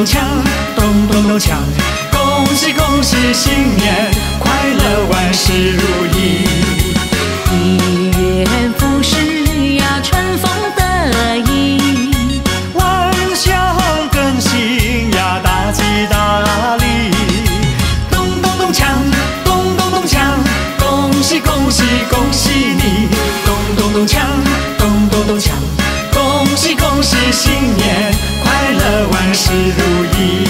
咚锵，咚咚咚锵，恭喜恭喜，新年快乐，万事如意。 一元复始呀，春风得意， 万象更新呀，大吉大利。咚咚咚锵，咚咚咚锵，恭喜恭喜恭喜你。咚咚咚锵，咚咚咚锵，恭喜恭喜，新年快乐，万事如意。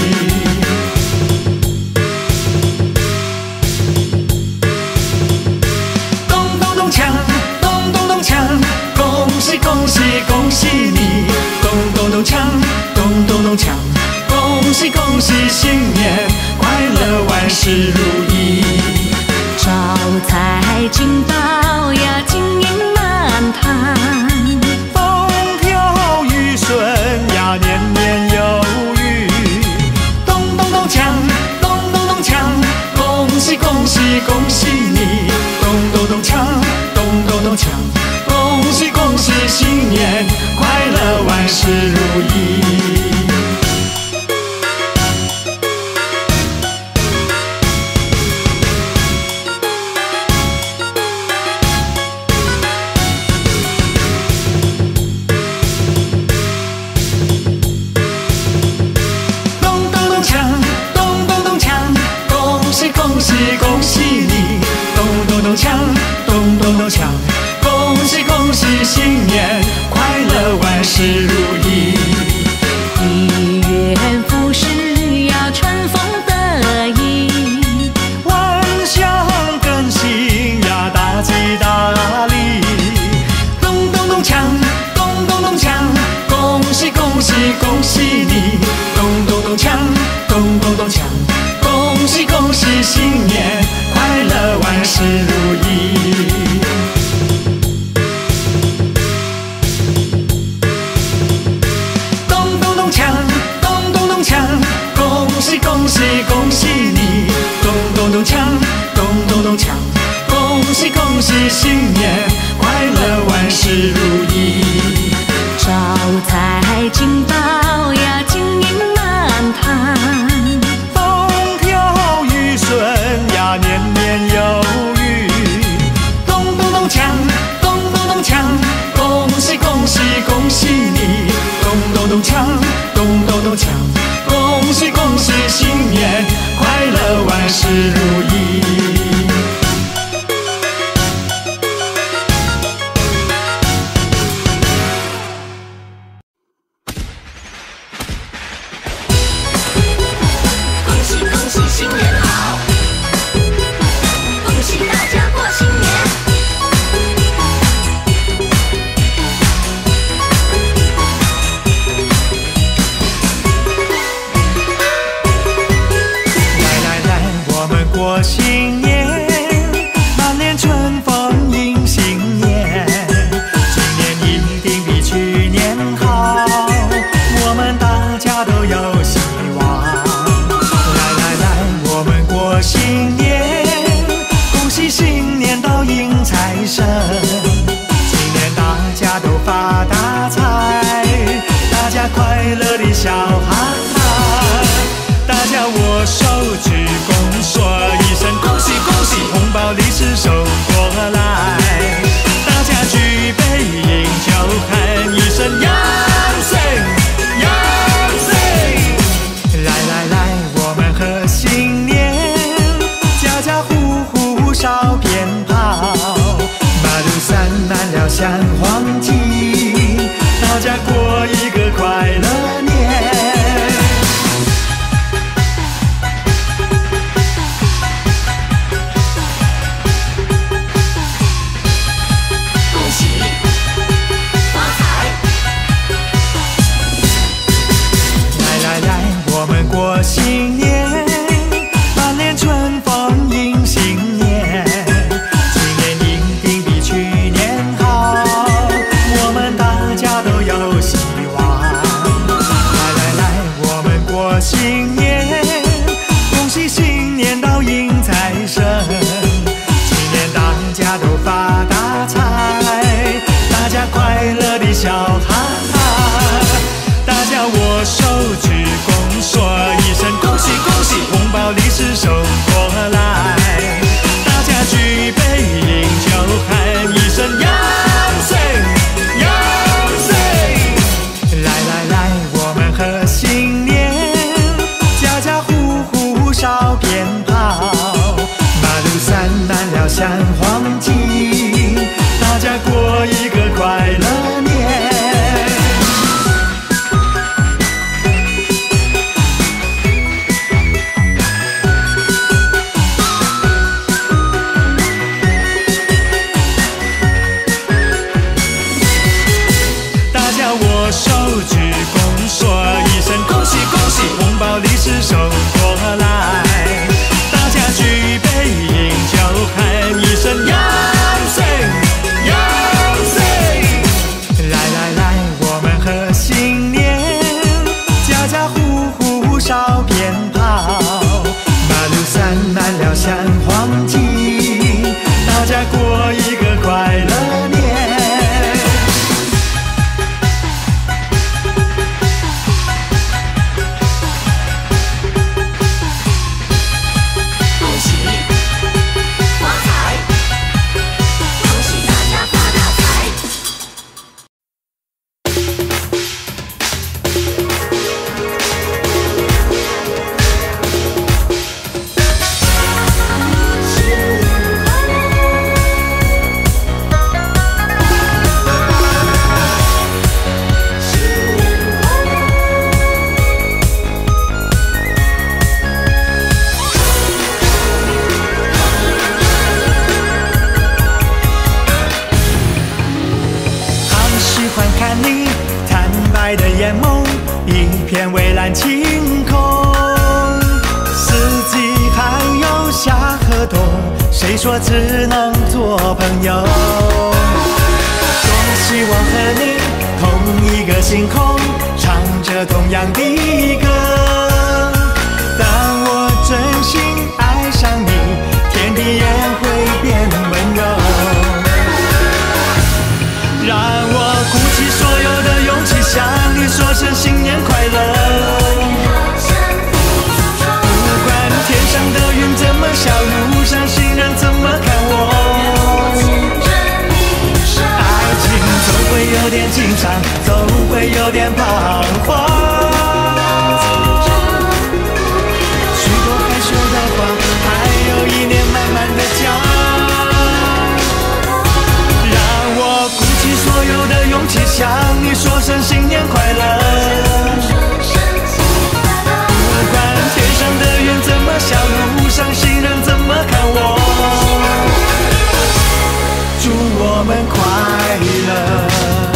咚咚咚锵，咚咚咚锵，恭喜恭喜恭喜你。咚咚咚锵，咚咚咚锵，恭喜恭喜，新年快乐，万事如意。 招财进宝呀，金银满堂， 风调雨顺呀，年年有余。咚咚咚锵，咚咚咚锵，恭喜恭喜恭喜你。咚咚咚锵，咚咚咚锵，恭喜恭喜，新年快乐，万事如意。恭喜恭喜你，咚咚咚锵，咚咚咚锵，恭喜恭喜，新年快乐，万事如意。 一元复始呀，春风得意， 万象更新呀，大吉大利。咚咚咚锵，咚咚咚锵，恭喜恭喜恭喜你。咚咚咚锵，咚咚咚锵，恭喜恭喜，新年快乐，万事如意。咚咚咚锵，咚咚咚锵，恭喜恭喜恭喜你。咚咚咚锵，咚咚咚锵，恭喜恭喜，新年快乐，万事如意。 招财进宝呀，金银满堂， 呀，年年有余。咚咚咚锵，咚咚咚锵，恭喜恭喜恭喜你。咚咚咚锵，咚咚咚锵，恭喜恭喜，新年快乐，万事如意。 恭喜恭喜，新年好！恭喜大家过新年！ 来来来，我们过新年，满脸春风迎新年。今年一定比去年好，我们大家都有希望。来来来，我们过新年。恭喜新年到迎财神，今年大家都发大财，大家快乐的笑哈哈，大家握手鞠躬说一声恭喜恭喜，红包利是收过来，大家举杯饮酒喊一声阳岁阳岁，来来来，我们贺新年，家家户户烧鞭炮，马路散满了像黄金，大家过一个快乐年。 恭喜发财！ 来来来，我们过新年，满脸春风迎新年。今年一定比去年好，我们大家都有希望。来来来，我们过新年，恭喜新年到迎财神。今年大家都发大财，大家快乐的笑哈哈，大家握手鞠躬说是手过来，大家举杯饮酒，喊一声万岁万岁！来来来，我们贺新年，家家户户烧鞭炮，马路散满了像黄金，大家过一个快乐年。的眼眸，一片蔚蓝晴空，四季还有夏和冬，谁说只能做朋友？多希望和你同一个星空，唱着同样的歌。当我真心爱上你，天地也会变温柔。让我鼓起所有的勇气，向你说声新年快乐。不管天上的云怎么笑，路上行人怎么看我，爱情总会有点紧张，总会有点彷徨。许多害羞的话，还有一年慢慢的讲。所有的勇气，向你说声新年快乐。不管天上的云怎么笑，路上行人怎么看我，祝我们快乐。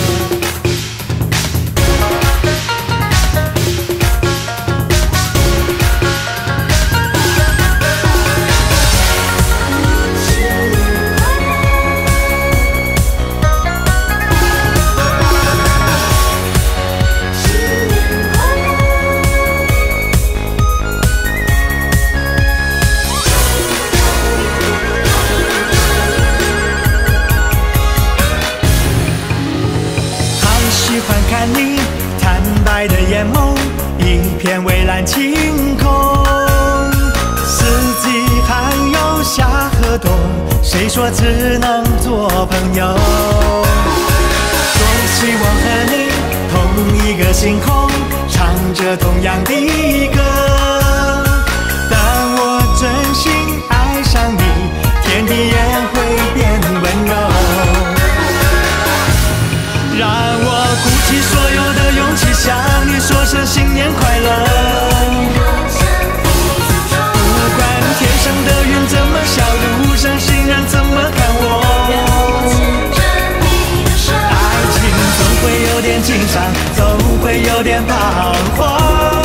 看你坦白的眼眸，一片蔚蓝晴空，四季还有夏和冬，谁说只能做朋友？多希望和你同一个星空，唱着同样的歌。当我真心爱上你，天地也会变温柔。让我鼓起所有的勇气，向你说声新年快乐。不管天上的云怎么笑，路上行人怎么看我，爱情总会有点紧张，总会有点彷徨。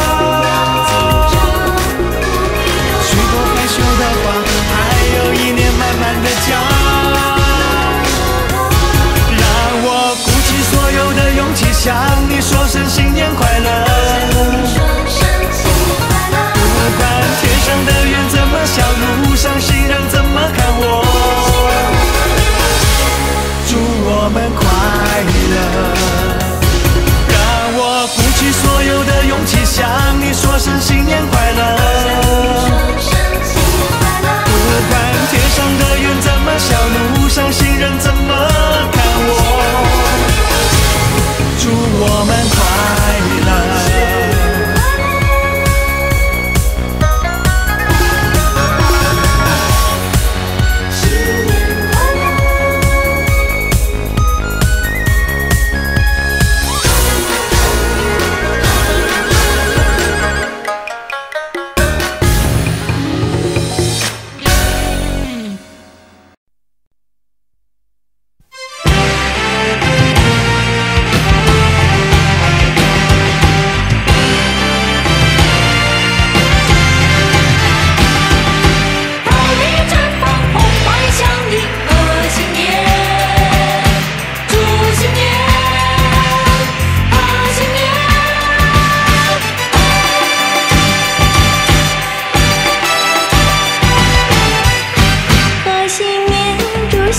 许多害羞的话，还有一年慢慢的讲。所有的勇气，向你说声新年快乐。不管天上的云怎么笑，路上行人怎么看我，祝我们快乐。让我鼓起所有的勇气，向你说声新年快乐。不管天上的云怎么笑，路上行人怎么看我，祝我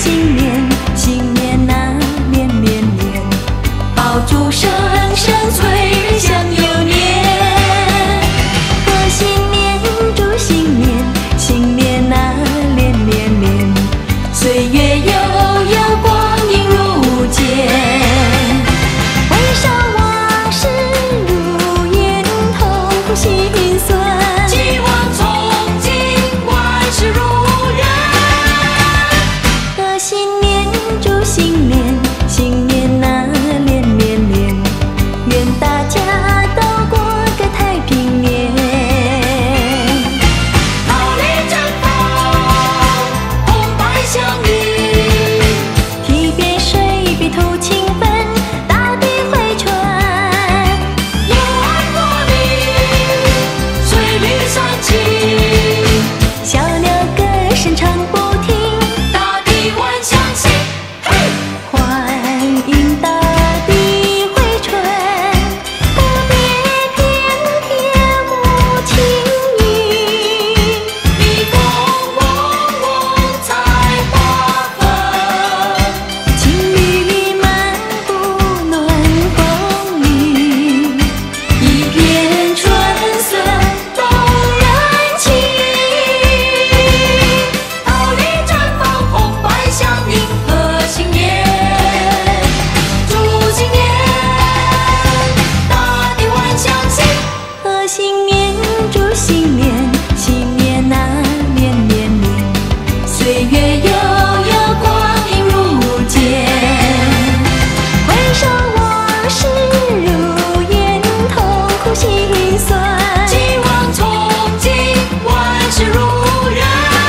新年，新年啊年年年，爆竹声声催响又年。贺新年，祝新年，新年啊连连连，岁月悠悠，光阴如箭。回首往事如烟，痛苦心酸。 希望从今万事如愿。 贺新年，祝新年，新年啊连连连，愿大家都过个太平年。 桃李绽放，红白相迎。 堤边水笔吐清芬，大地回春。 有爱国力，翠绿山青。 小鸟歌声唱不停， 大地万象新。嘿， 欢迎大地回春。特别偏偏母亲语， 蜜蜂嗡嗡采花粉。 情侣漫步暖风里，一片春色动人情。 桃李绽放，红白相迎，贺新年，祝新年，大地万象新。 贺新年，祝新年，新年啊年年年，岁月悠悠，光阴如箭。回首往事如烟，痛苦心酸。 希望从今万事如愿。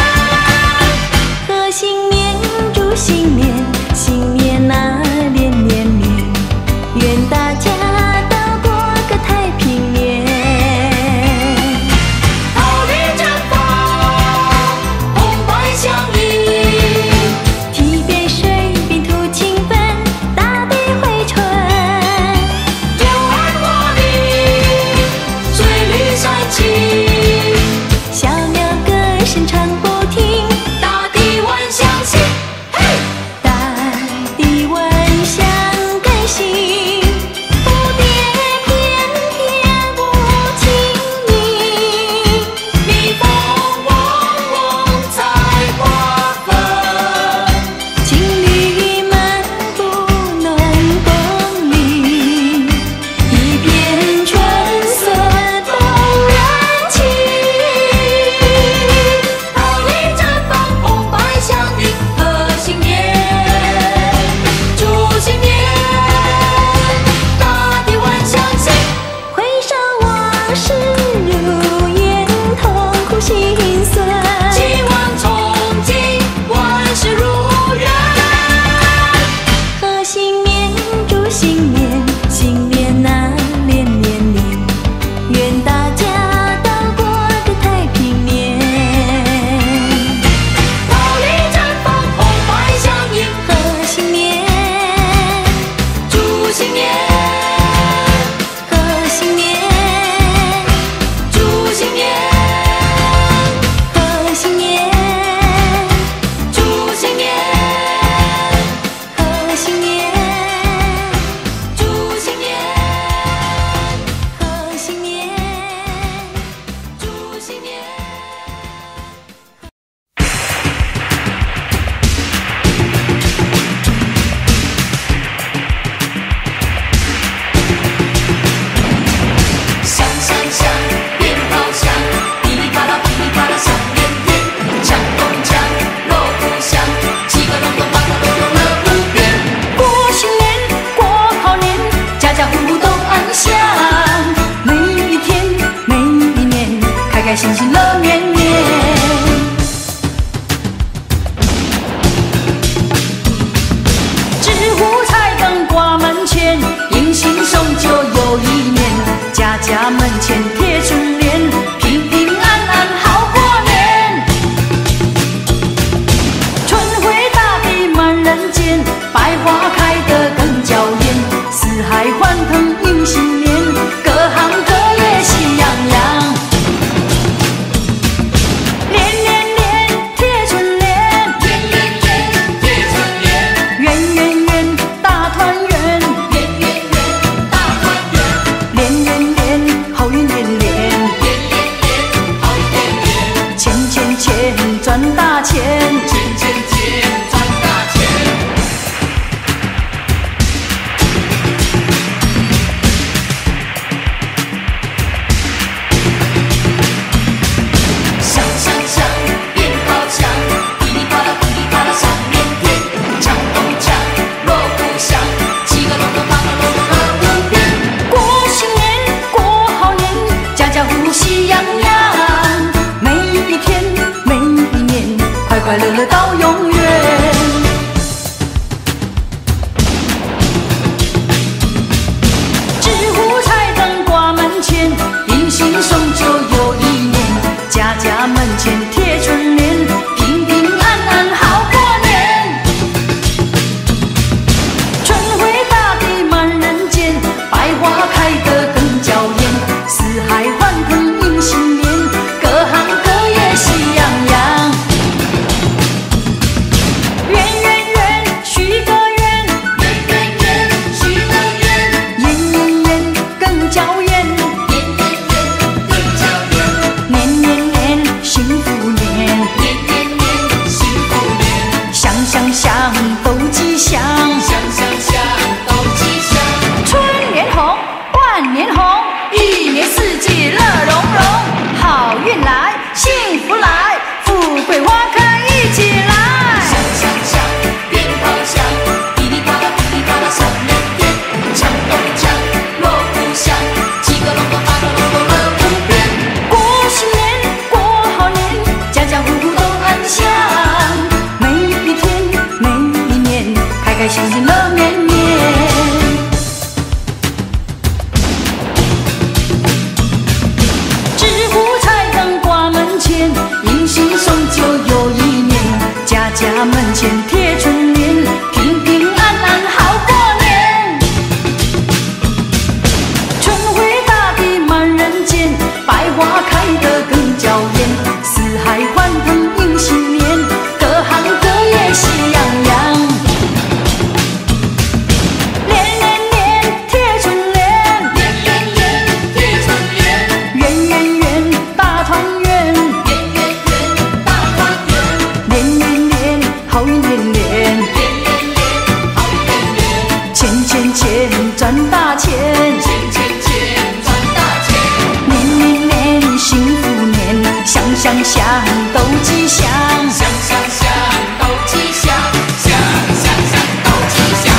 贺新年，祝新年，新年啊连连连，愿大家都过个太平年。 桃李绽放，红白相迎。 堤边水笔吐清芬，大地回春。 有爱国力，翠绿山青。 小鸟歌声唱不停， 大地万象新。嘿， 大地万象更新。蝴蝶翩翩舞轻盈， 蜜蜂嗡嗡采花粉。 情侣漫步暖风里，一片春色动人情。 桃李绽放，红白相迎，贺新年，祝新年，大地万象新。 回首往事如烟，痛苦心酸。 希望从今万事如愿。 贺新年，祝新年，新年啊连连连，愿大家都过个太平年。 桃李绽放，红白相迎， 贺新年， 祝新年， 贺新年， 祝新年， 贺新年， 祝新年， 贺新年， 祝新年， 贺新年。 祝新年。响响响，鞭炮响，噼里啪啦噼里啪啦响连天，枪咚锵，锣鼓响，七个隆咚八个隆咚乐无边。 过新年，过好年，家家户户都安详。每一天，每一年，开开心心乐绵绵。纸糊彩灯挂门前，迎新送旧又一年。家家门前贴春联，平平安安好过年。春回大地满人间，百花开得更娇艳。四海欢腾迎新年，各行各业喜洋洋。连连连贴春联， 连连连贴祥， 祥祥祥都吉祥。 春年红，万年红，一年四季乐融融，好运来，幸福来，富贵花开一起来。 祥祥祥，鞭炮响，噼里啪啦噼里啪啦响连天，锵咚锵，锣鼓响，七个隆咚八个隆咚乐无边。 过新年，过好年，家家户户都安详，每一天，每一年，开开心心乐绵绵。纸糊彩灯挂门前，迎新送旧又一年，家家门前贴春联，平平安安好过年。春回大地满人间，百花开得更娇艳，四海欢腾迎新年，各行各业喜洋洋。年年年贴春联， 年年年贴春联， 圆圆圆大团圆， 圆圆圆大团圆， 年年年好运连连， 年年年好运连连， 钱钱钱赚大钱， 钱钱钱赚大钱。 年年年幸福年，祥祥祥都吉祥。 祥祥祥都吉祥，祥祥祥都吉祥。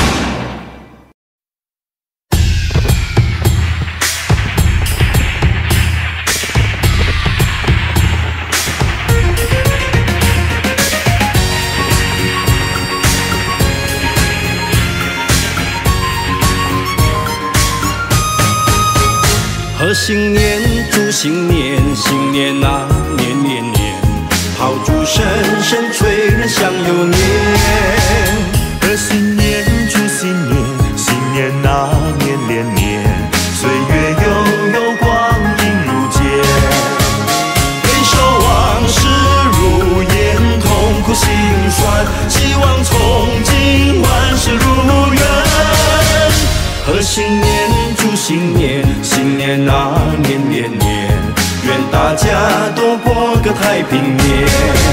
贺新年，祝新年，新年啊，年年年，炮竹声声催人想又年。 贺新年，祝新年，新年啊，年连年，岁月悠悠，光阴如箭。 回首往事如烟，痛苦心酸，希望从今万事如愿。贺新年，祝新年，新年啊，年年年，愿大家都过个太平年。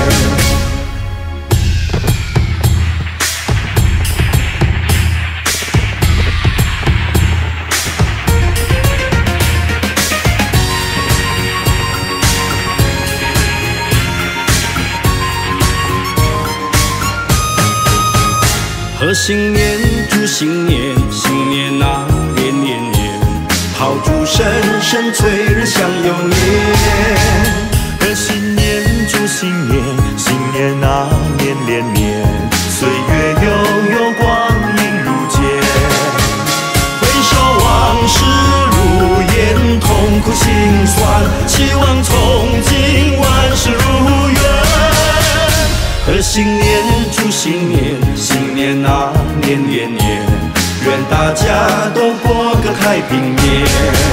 贺新年，祝新年，新年啊，年年年，炮竹声声催人想又年。 贺新年，祝新年，新年啊，年连年，岁月悠悠，光阴如箭。 回首往事如烟，痛苦心酸，希望从今万事如愿。贺新年，祝新年，新年啊，年年年，愿大家都过个太平年。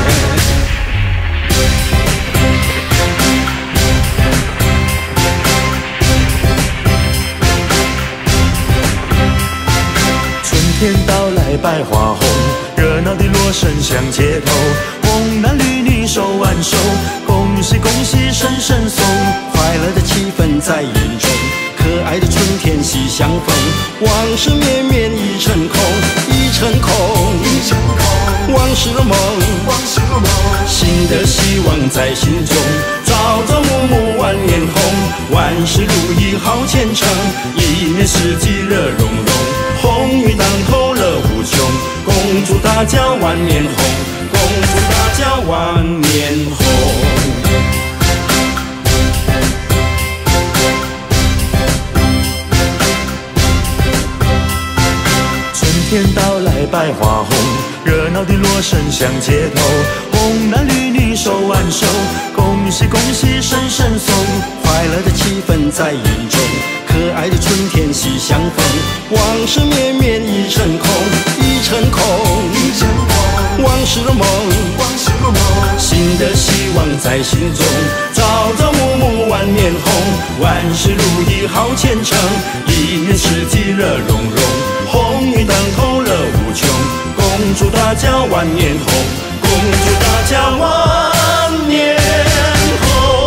春天到来百花红，热闹的锣声响街头，红男绿女手挽手，恭喜恭喜声声送， 快乐的气氛在眼中，可爱的春天喜相逢，往事绵绵已成空，已成空，已成空，往事如梦，往事如梦，新的希望在心中，朝朝暮暮万年红，万事如意好前程，一年四季乐融融，红运当头乐无穷，恭祝大家万年红，恭祝大家万年红。 春天到来百花红，热闹的锣声响街头，红男绿女手挽手，恭喜恭喜声声送， 快乐的气氛在眼中，可爱的春天喜相逢，往事绵绵已成空，已成空，已成空，往事如梦，往事如梦，新的希望在心中，朝朝暮暮万年红，万事如意好前程，一年四季乐融融，红运当头乐无穷，恭祝大家万年红，恭祝大家万年红。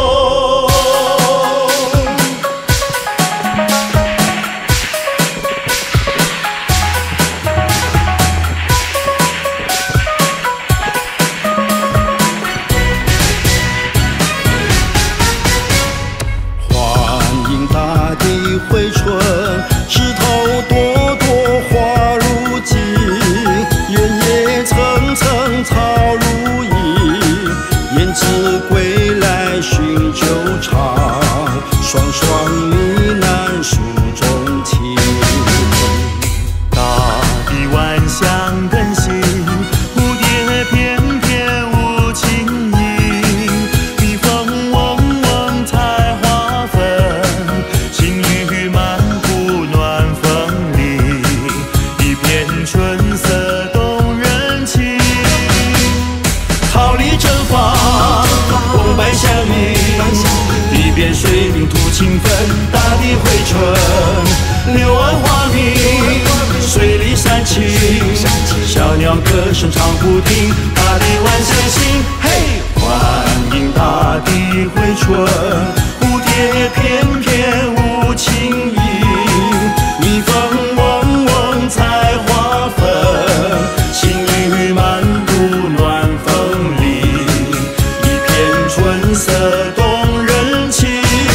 柳暗花明，水里山青，小鸟歌声唱不停，大地万象新。嘿，欢迎大地回春，蝴蝶翩翩舞轻盈，蜜蜂嗡嗡采花粉，轻雨漫步暖风里，一片春色动人情。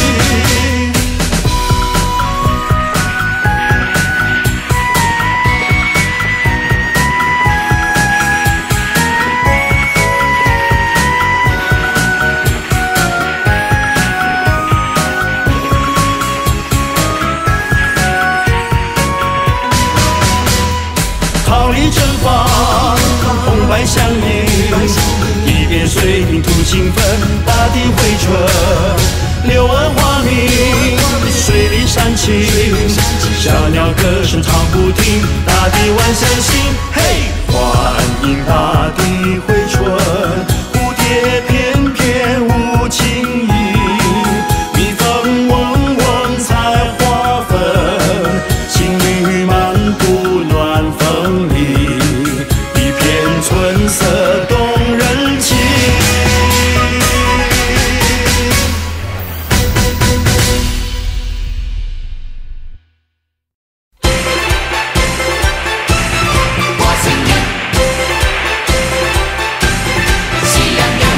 桃李正芳，红白相映，一边水平土兴奋，大地回春，柳暗花明，水里山青，小鸟歌声唱不停，大地万象新。嘿，欢迎大地回春，蝴蝶翩翩舞轻盈，蜜蜂嗡嗡采花粉，轻雨漫步暖风里，一片春色动人情。 过新年，喜洋洋，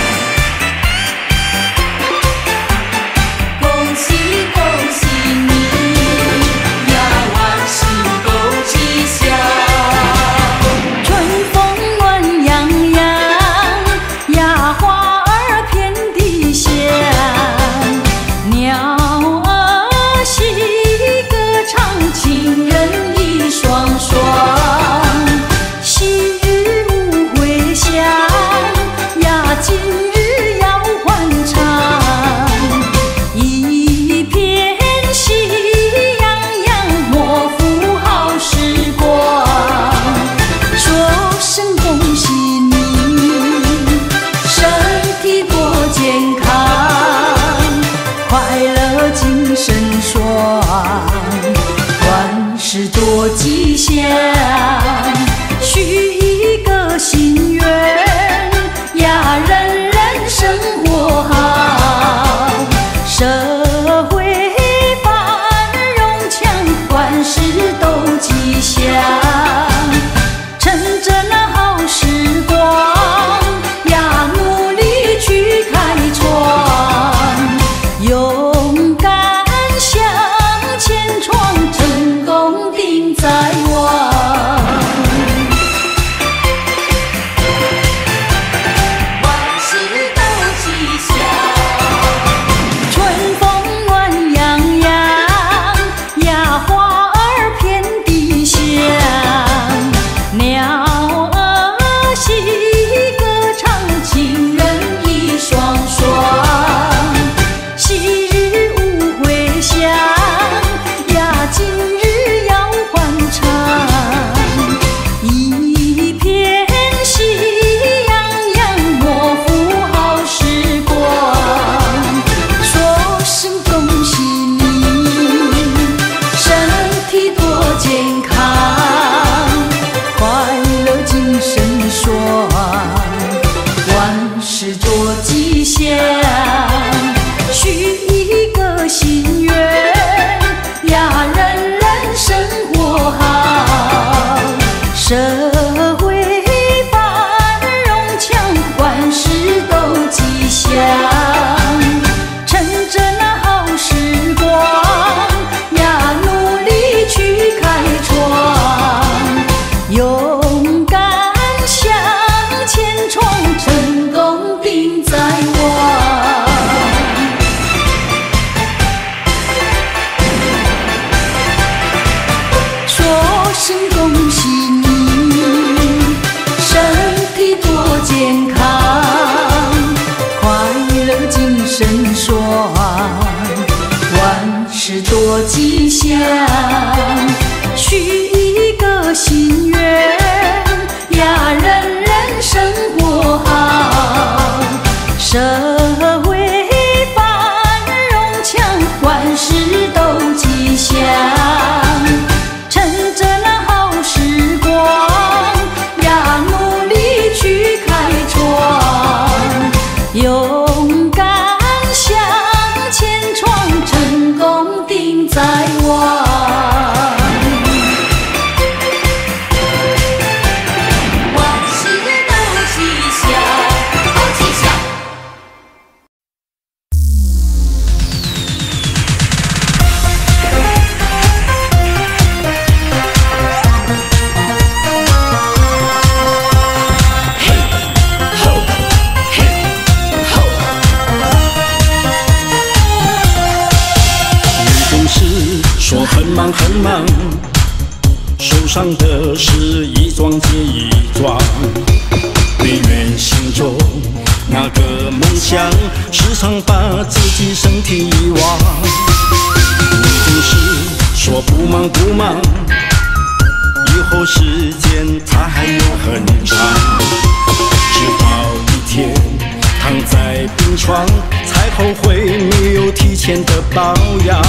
恭喜恭喜你呀，万事都吉祥，春风暖洋洋呀，花儿遍地香，鸟儿戏歌唱，情人一双双，昔日无回响呀，今日要欢唱，一片喜洋洋，莫负好时光。说声恭喜你，身体多健康，快乐精神爽，万事多吉祥，许一个心愿呀，人人生活好，社会繁荣强，万事都吉祥。趁着那好时光呀，努力去开创，勇敢向前闯，成功定在望。 万事都吉祥， 春风暖洋洋呀，花儿遍地香，鸟儿戏歌唱，情人一双双，昔日无回响呀，今日要欢唱，一片喜洋洋，莫负好时光。说声恭喜你，身体多健康，快乐精神爽，万事多吉祥，许一个心愿呀，人人生活好，社会繁荣强，万事都吉祥。趁着那好时光呀，努力去开创，勇敢向前闯，成功定在望。说声恭喜你，身体多健康，快乐精神爽，万事多吉祥，许一个心愿呀，人人生活好，社会繁荣强，万事都吉上的事一桩接一桩，但愿心中那个梦想，时常把自己身体遗忘。你总是说不忙不忙，以后时间它还有很长，直到一天躺在病床，才后悔没有提前的保养。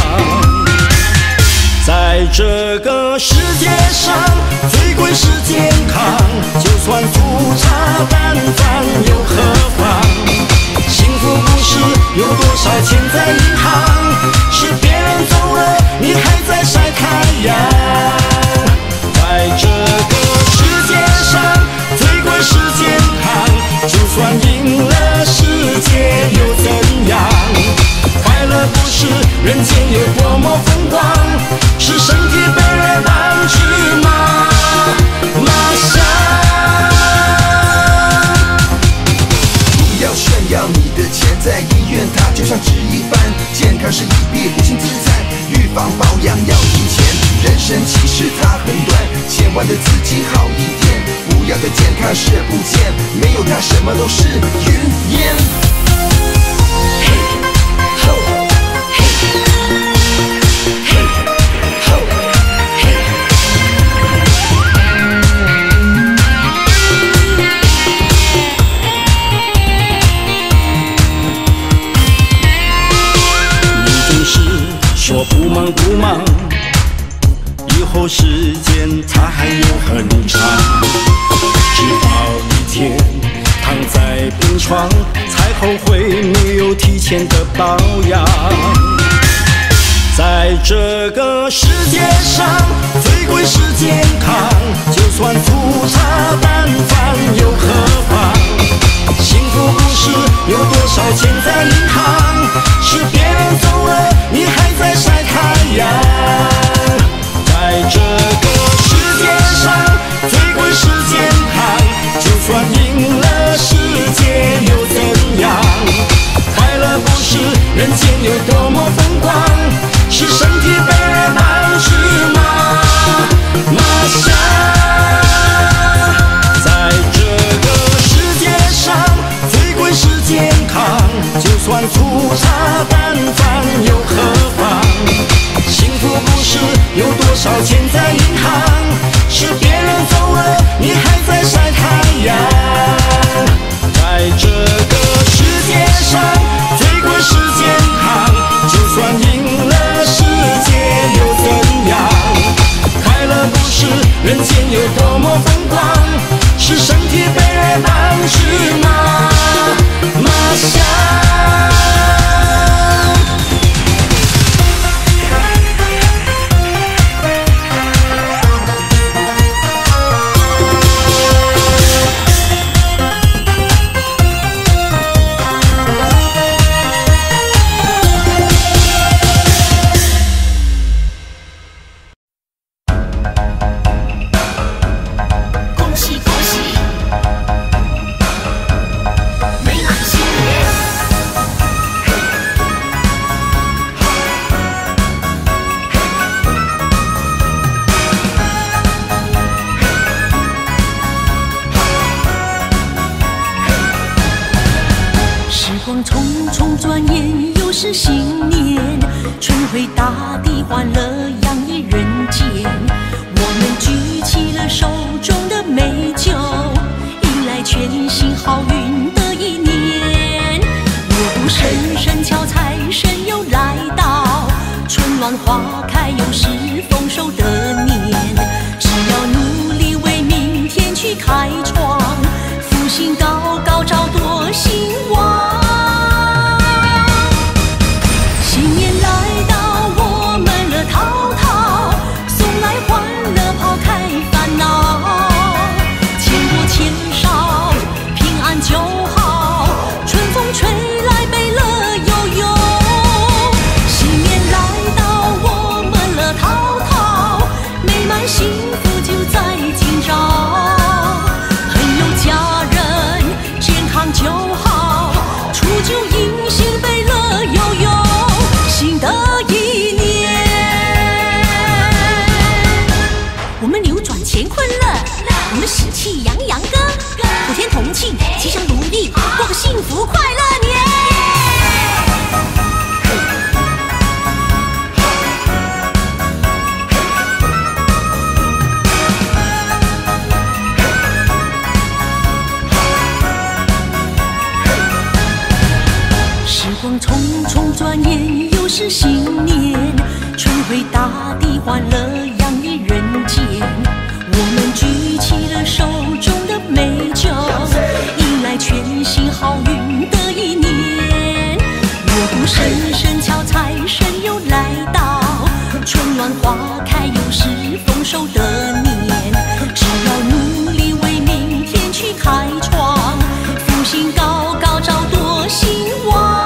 在这个世界上，最贵是健康，就算粗茶淡饭又何妨？幸福不是有多少钱在银行，是别人走了，你还在晒太阳。在这个世界上，最贵是健康，就算赢了世界又怎样？快乐不是人间有多么风光，是身体被人当芝麻香。不要炫耀你的钱在医院，它就像纸一般。健康是一笔无形资产，预防保养要金钱。人生其实它很短，千万对自己好一点。不要对健康视而不见，没有它什么都是云烟。说不忙不忙，以后时间它还有很长，直到一天躺在病床，才后悔没有提前的保养。在这个世界上，最贵是健康，就算粗茶淡饭又何妨？幸福不是有多少钱在银行，是别人走了，你还在晒太阳。在这个世界上，最贵是健康，就算赢了世界又怎样？快乐不是人间有多么风光，是身体被人当芝麻香。在这个世界上，最贵是健康，就算粗茶淡饭又何妨？幸福不是有多少钱在银行，是别人走了，你还在晒太阳。在这个世界上，最贵是健康，就算赢了世界又怎样？快乐不是人间有多么风光，是身体被人当芝麻香。 我们。 扭转乾坤乐，我们喜气洋洋歌，普天同庆，吉祥如意，过个幸福快乐年。时光匆匆转眼，又是新年，春回大地，欢乐洋溢人间。我们举起了手中的美酒，迎来全新好运的一年。锣鼓声声敲，财神又来到，春暖花开，又是丰收的年。只要努力为明天去开创，福星高高照，多兴旺。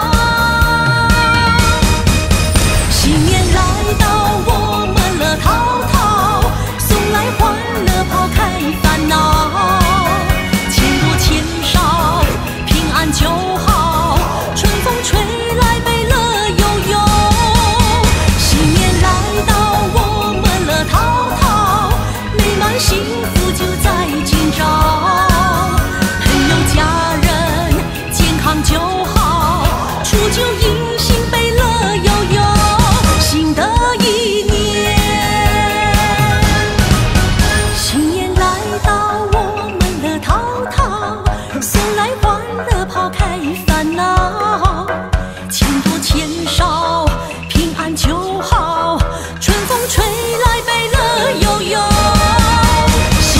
就好，春风吹来，悲乐悠悠。新年来到，我们乐淘淘，美满幸福就在今朝。朋友家人健康就好，除旧迎新，悲乐悠悠。新的一年，新年来到，我们乐淘淘，送来欢乐，抛开烦恼，钱多钱少，平安就好，春风吹来，悲乐悠悠。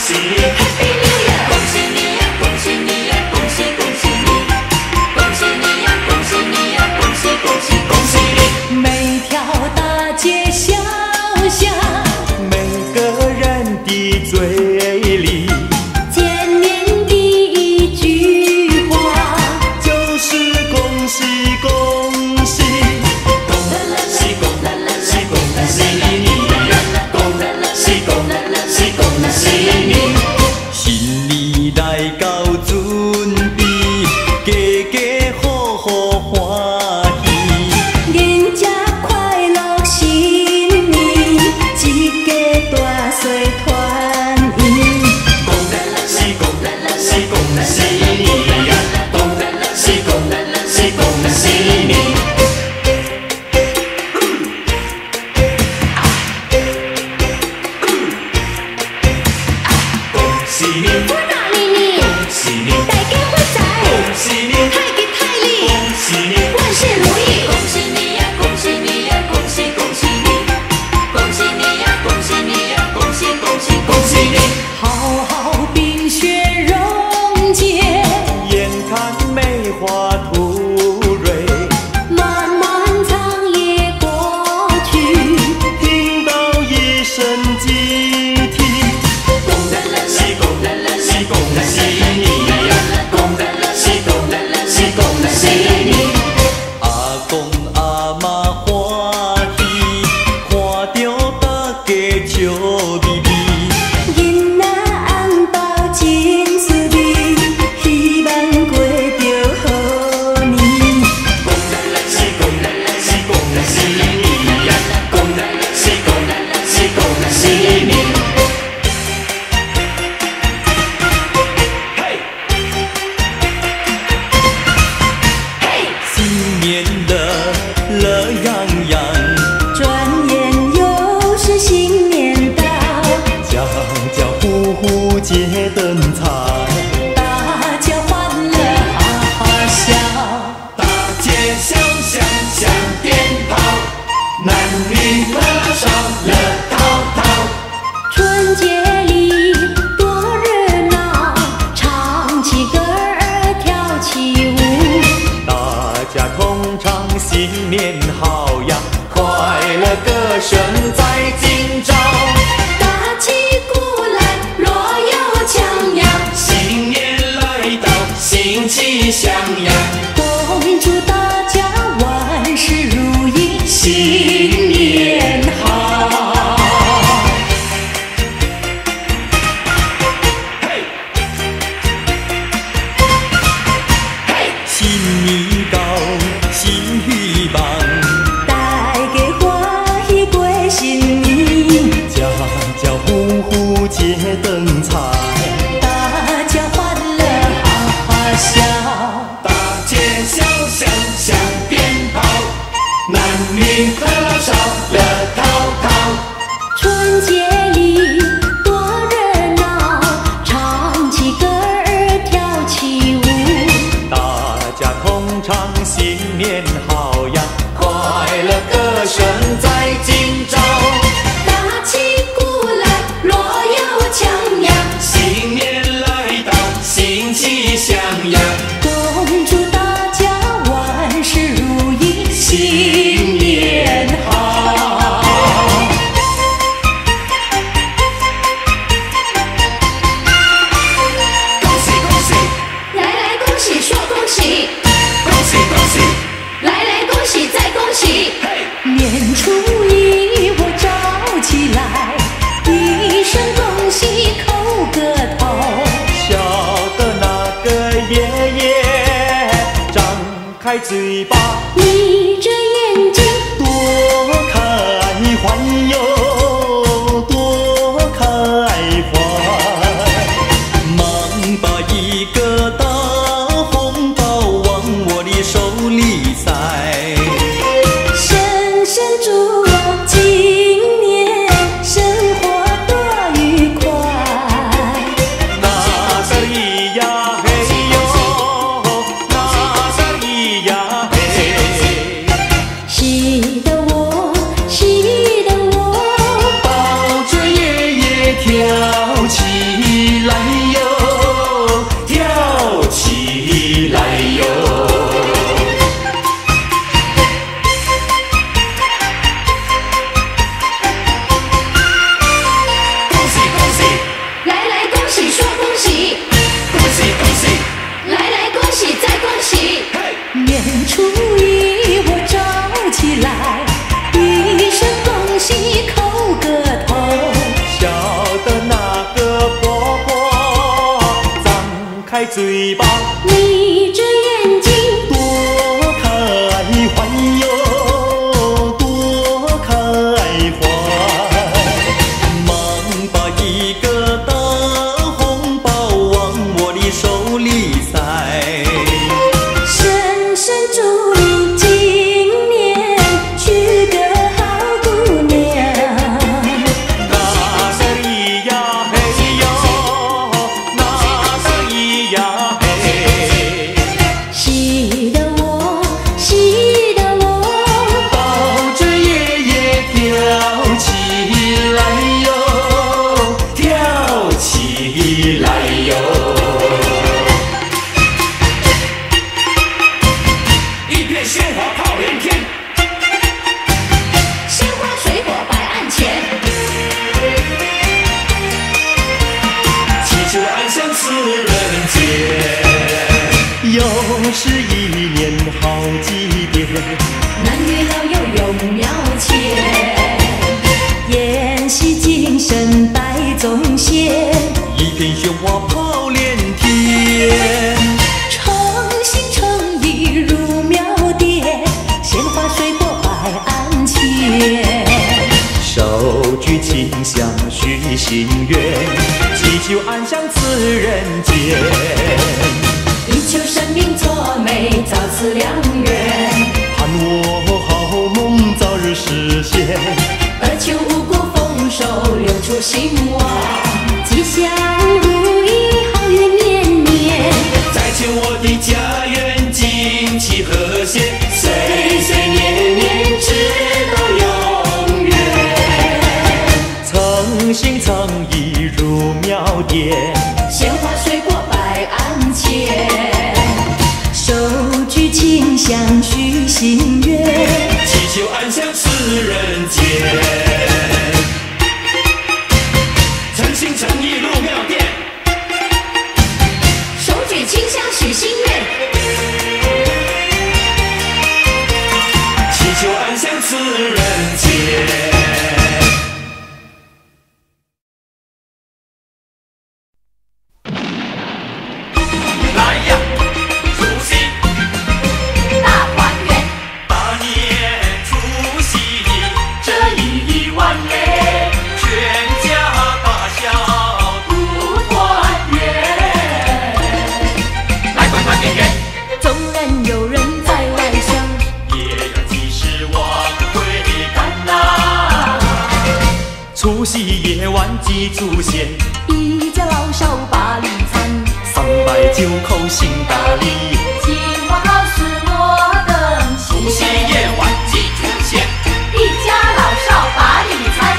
喜你，Happy New Year！恭喜你呀，恭喜你呀，恭喜恭喜你！恭喜你呀，恭喜你呀，恭喜恭喜恭喜你！ 每条大街小巷， 每个人的嘴里见面第一句话就是恭喜恭喜， 恭喜恭喜恭喜你呀，恭喜恭喜恭喜你！ 新年来到准备，家家户户欢喜。 人家快乐新年，一家大细团圆。 恭喜恭喜恭喜你呀，恭喜恭喜恭喜你！恭喜你， 我哪里呢？ 恭喜你， 大家发财， 恭喜你， 太吉太利， 恭喜你！ 万事如意。 恭喜你呀，恭喜你呀，恭喜恭喜你！恭喜你呀，恭喜你呀，恭喜恭喜恭喜你！ 好好冰雪融解， 眼看梅花吐蕊， 漫漫长夜过去， 听到一声鸡啼， 恭喜恭喜恭喜你呀，恭喜恭喜恭喜你！ 阿公阿嬷欢喜，看到大家笑眯眯。 囡仔红包真滋味，希望过着好年。 恭喜恭喜恭喜你呀，恭喜恭喜恭喜你！嘿，嘿， 新年乐洋洋， 转眼又是新年到， 家家户户皆灯彩， 大家欢乐哈哈笑。 大街小巷响鞭炮，男女老少乐淘淘。 春节里多热闹，唱起歌儿跳起舞， 大家同唱新年好呀，快乐歌声在今朝。 打起鼓来锣又枪呀， 新年来到，新气象呀， 恭祝大家万事如意，新年好。 嘿，嘿， 新年到，新希望， 大家欢喜过新年， 家家户户皆灯彩， 大家欢乐哈哈笑。 大街小巷响鞭炮，男女老少乐淘淘。 春节里多热闹，唱起歌儿跳起舞， 大家同唱新年好呀，快乐歌声在今朝。 打起鼓来锣又枪呀， 新年来到，新气象呀， 恭祝大家万事如意，新年好。 恭喜恭喜， 来来恭喜说恭喜， 恭喜恭喜， 来来恭喜再恭喜。 嘿， 年初一我早起来，一声恭喜叩个头。 笑的那个爷爷张开嘴巴， 眯着眼睛， 多开怀哟，多开怀，忙把一个大红包往我的手里塞。 深深祝我今年生活多愉快。 那个咿呀嘿哟，那个咿呀嘿。 开嘴巴， 眯着眼睛， 多开怀哟，多开怀，忙把一个大红包往我的手里塞， 深深祝你今年娶个好姑娘。 那个咿呀嘿哟，那个咿呀嘿， 喜得我，喜得我， 抱着爷爷跳起来哟，跳起来哟。一片鲜花炮连天， 鲜花水果摆案前， 祈求安享此人间。又是一年好祭典， 男女老幼永庙前，宴席精神摆宗献， 一片鲜花炮连天。 诚心诚意入庙殿，鲜花水果摆案前。 手举清香许心愿，祈求安享此人间。 以求生命作美，早此良缘。 盼我好梦早日实现， 而求五谷丰收，流出兴旺，吉祥如意，好运年年。 再求我的家园景气和谐，岁岁年年直到永远。诚心诚意入庙殿， 鲜花水果摆案前，手举清香许心愿。 祈求安享此人间。诚心诚意入庙殿， 手举清香许心愿， 祈求安享此人间。来呀，除夕大团圆， 大年除夕， 这一晚嘞， 全家大小不团圆。来团团圆圆， 纵然有人在外乡， 也要及时往回赶呐。除夕夜晚祭祖先， 一家老少把礼参 309口行大礼。 计划好事莫等除夕闲。 夜晚祭祖先， 一家老少把礼参，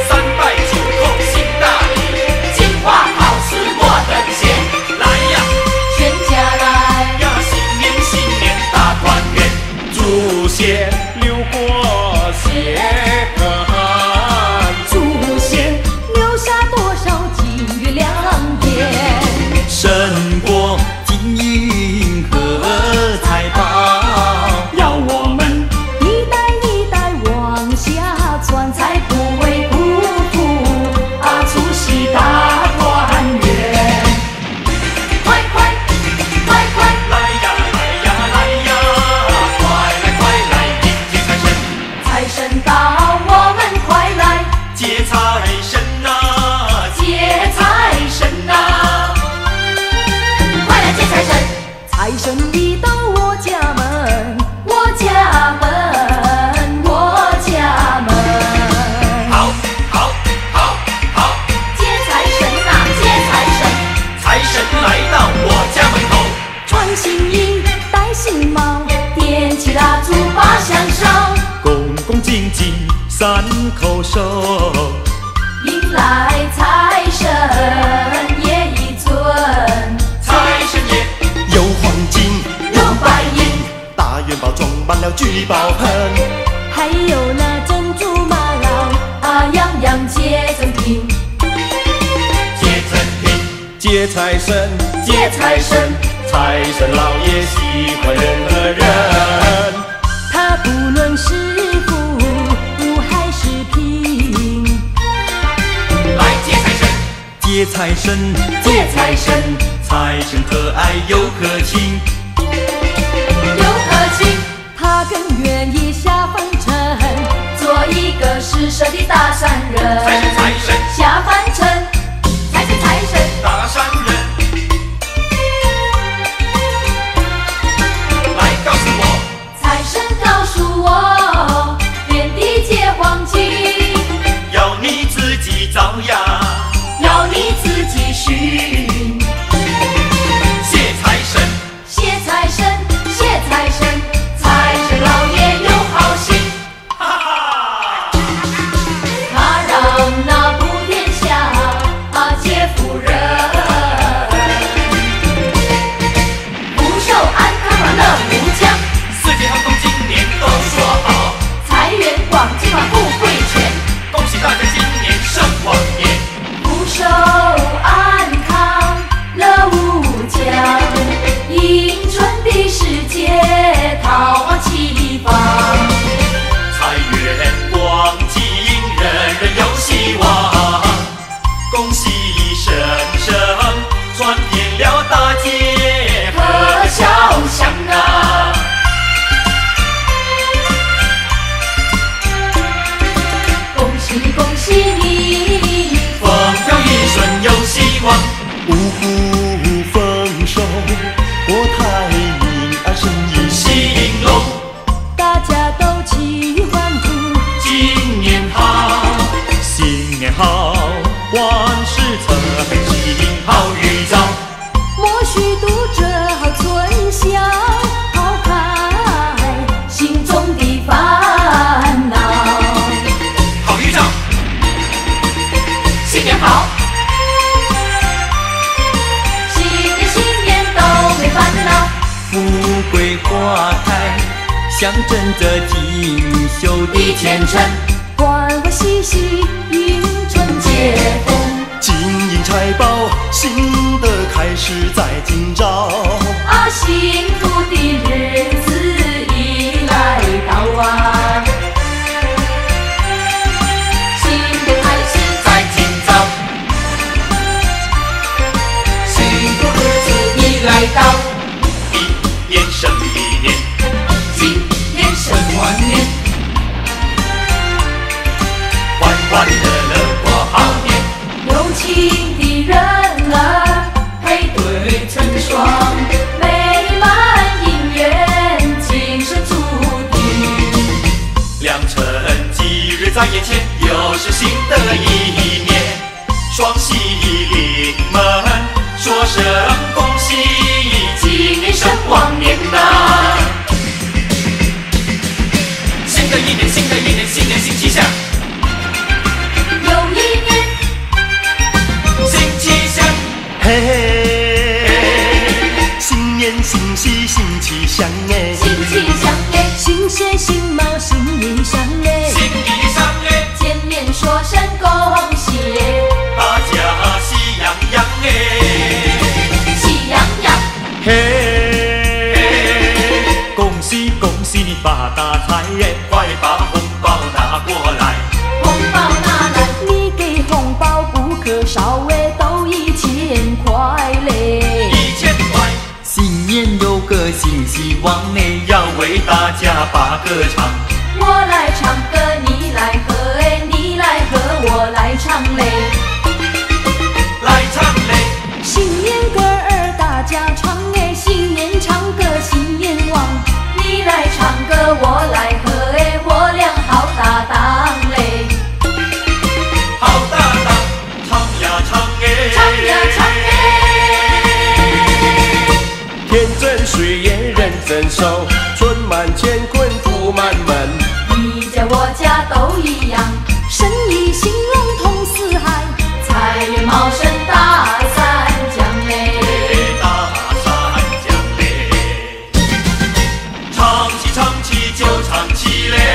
309口行大礼。 计划好事莫等闲。 来呀全家来， 呀，新年新年大团圆，祖先留过血汗， 祖先留下多少金玉良田？ 胜过金银和财宝，要我们一代一代往下传，才不会辜负除夕大团圆。快快快快， 来呀来呀来呀，快来快来迎接财神， 财神到，我们快来接财神呐， 接财神呐！快来接财神！ 财神一到我家门， 我家门，我家门。 好，好，好，好， 接财神呐，接财神！ 财神来到我家门口， 穿新衣，戴新帽，点起蜡烛把香烧， 恭恭敬敬3口手， 迎来财神爷一尊， 财神爷有黄金， 有白银， 大元宝装满了聚宝盆， 还有那珍珠玛瑙， 样样皆赠品。 接赠品，接财神， 接财神， 财神老爷喜欢人和人， 他不论是富还是贫。 来接财神，接财神， 接财神， 财神可爱又可亲， 又可亲， 他更愿意下凡尘， 做一个施舍的大善人。 财神财神下凡尘，财神财神， 大善人，来告诉我， 财神告诉我，遍地皆黄金， 要你自己造呀， 要你自己寻。 谢财神， 谢财神，谢财神，财神老爷有好心， 哈哈， 他让那普天下皆富人，福寿安康乐无疆， 四季航空今年都说好， 财源广进富贵全， 恭喜大家今年胜往年， 福寿安康乐无疆，迎春的世界桃花齐放， 财源广进，人人有希望，恭喜声声传遍了大街和小巷啊！恭喜恭喜你， 风调雨顺有希望， 五谷丰收，国泰民安生意兴隆， 大家都齐欢呼， 今年好，新年好，万事成，吉好预兆， 莫须读者好春香，好开心中的烦恼， 好预兆， 新年好，新年都没烦恼， 富贵花开，象征着锦绣的前程。 欢欢喜喜迎春接风， 金银财宝，新的开始在今朝。 幸福的日子已来到啊，新的开始在今朝，幸福日子已来到， 一年胜一年， 今年胜万年， 欢欢乐乐过好年。 有情的人儿配对成双，美满姻缘今生注定。 良辰吉日在眼前，又是新的一年，双喜临门，说声恭喜，今年胜往年呐！新的一年，新的一年，新年新气象， 又一年， 新气象， 嘿嘿，新年新喜新气象哎， 新气象哎， 新鞋新帽新衣裳哎， 新衣裳哎， 见面说声恭喜哎， 大家喜洋洋哎， 喜洋洋， 嘿， 恭喜恭喜你发大财耶！快把红包拿过来， 红包拿来， 你给红包不可少哎，都1000块嘞。 1000块。新年有个新希望呢，要为大家把歌唱。 我来唱歌，你来和哎，你来和我来唱嘞， 来唱嘞， 新年歌儿大家唱哎，新年唱歌新年旺。 你来唱歌，我来和哎，我俩好搭档嘞， 好搭档，唱呀唱哎， 唱呀唱哎， 天真岁月人真瘦，春满乾坤福满门。 你家我家都一样， 生意兴隆通四海， 财源茂盛大三江嘞， 大三江嘞，唱起唱起就唱起嘞，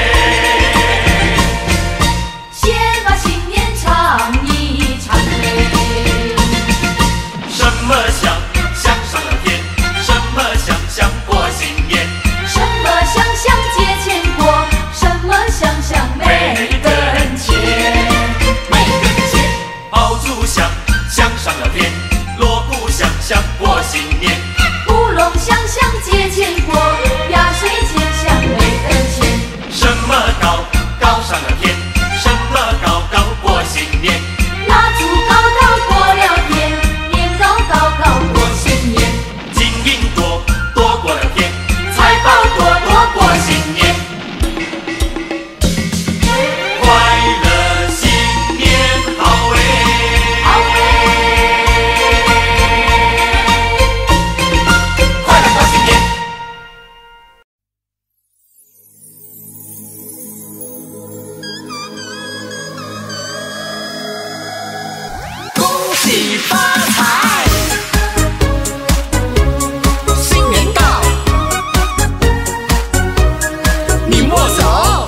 先把新年唱一唱嘞， 什么香香上了天，什么香香过新年， 什么香香接钱过财，新年到，你莫走。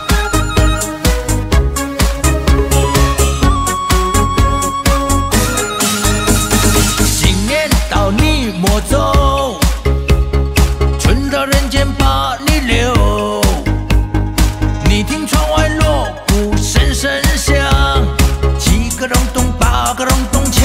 新年到你莫走，春到人间把你留。你听窗外锣鼓声声响，七个隆咚八个隆咚锵，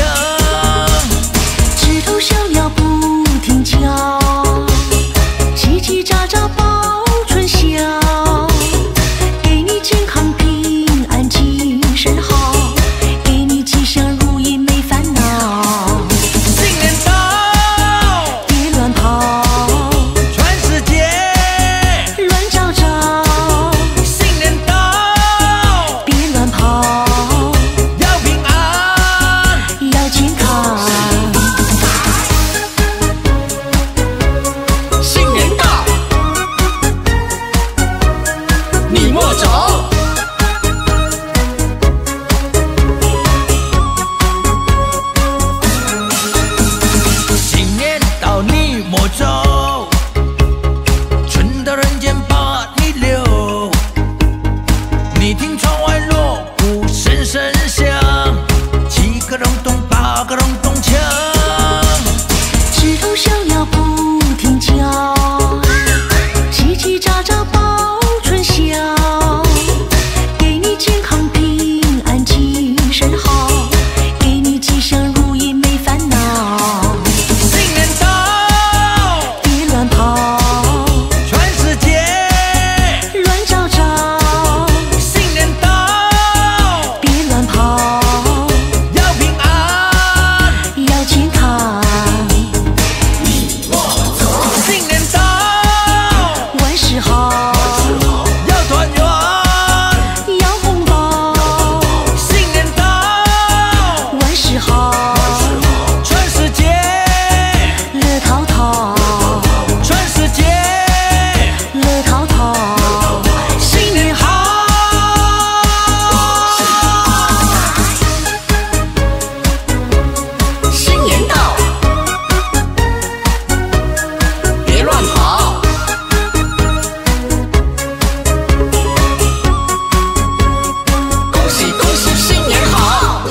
枝头小鸟不停叫，叽叽喳喳报春晓，给你健康平安精神好，给你吉祥如意没烦恼。 新年到， 别乱跑， 全世界乱找找， 新年到， 别乱跑， 要平安， 要健康。 新年到，你莫走。 新年到你莫走，春到人间把你留。你听窗外锣鼓声声响，七个隆咚八个隆咚锵， 枝头小鸟不停叫，叽叽喳喳报春晓，给你健康平安精神好，给你吉祥如意没烦恼。 新年到， 别乱跑， 全世界乱找找， 新年到， 别乱跑， 要平安， 要健康。 新年到， 万事好， 要团圆， 要红包。 新年到， 万事好， 全世界乐淘淘， 全世界乐淘淘。 新年好。 新年到，别乱跑。恭喜恭喜，新年好！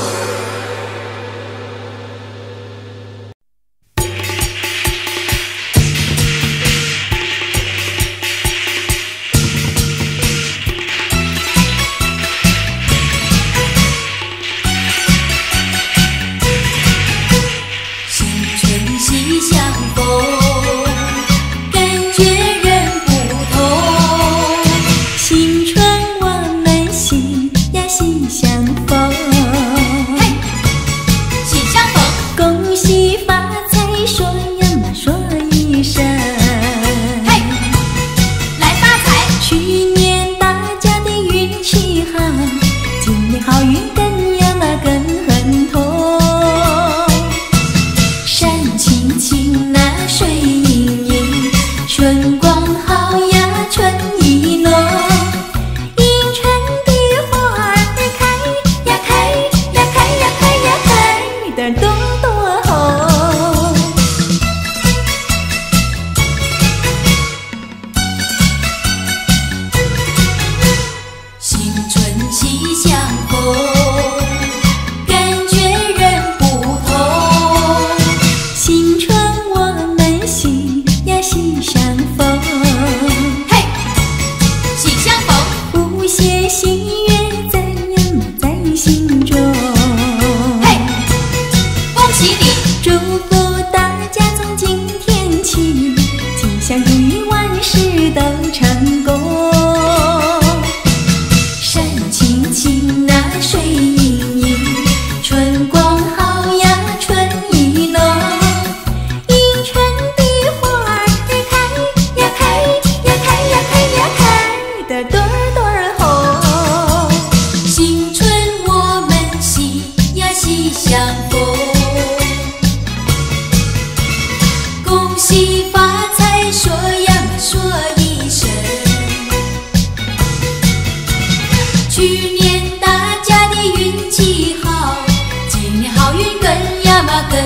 新春喜相逢，感觉人不同。新春我们喜呀喜相逢， 喜相逢， 恭喜发财说呀嘛说一声。 嘿，来发财， 去年大家的运气好，今年好运更呀嘛更亨通。山青青那水盈盈，春光好呀春意浓。迎春的花儿开呀开呀开呀开呀开得朵朵红。新春喜相逢，感觉人不同。新春我们喜呀喜相逢， 嘿，喜相逢， 不懈心愿在呀嘛在心中。 嘿，恭喜你， 祝福大家从今天起，吉祥如意万事都成功。山青青那水盈盈，春光好呀春意浓。迎春的花儿开呀开呀开呀开呀开得朵朵红。新春我们喜呀喜相逢，恭喜发财说呀嘛说一声。去年大家的运气好，今年好运更呀嘛更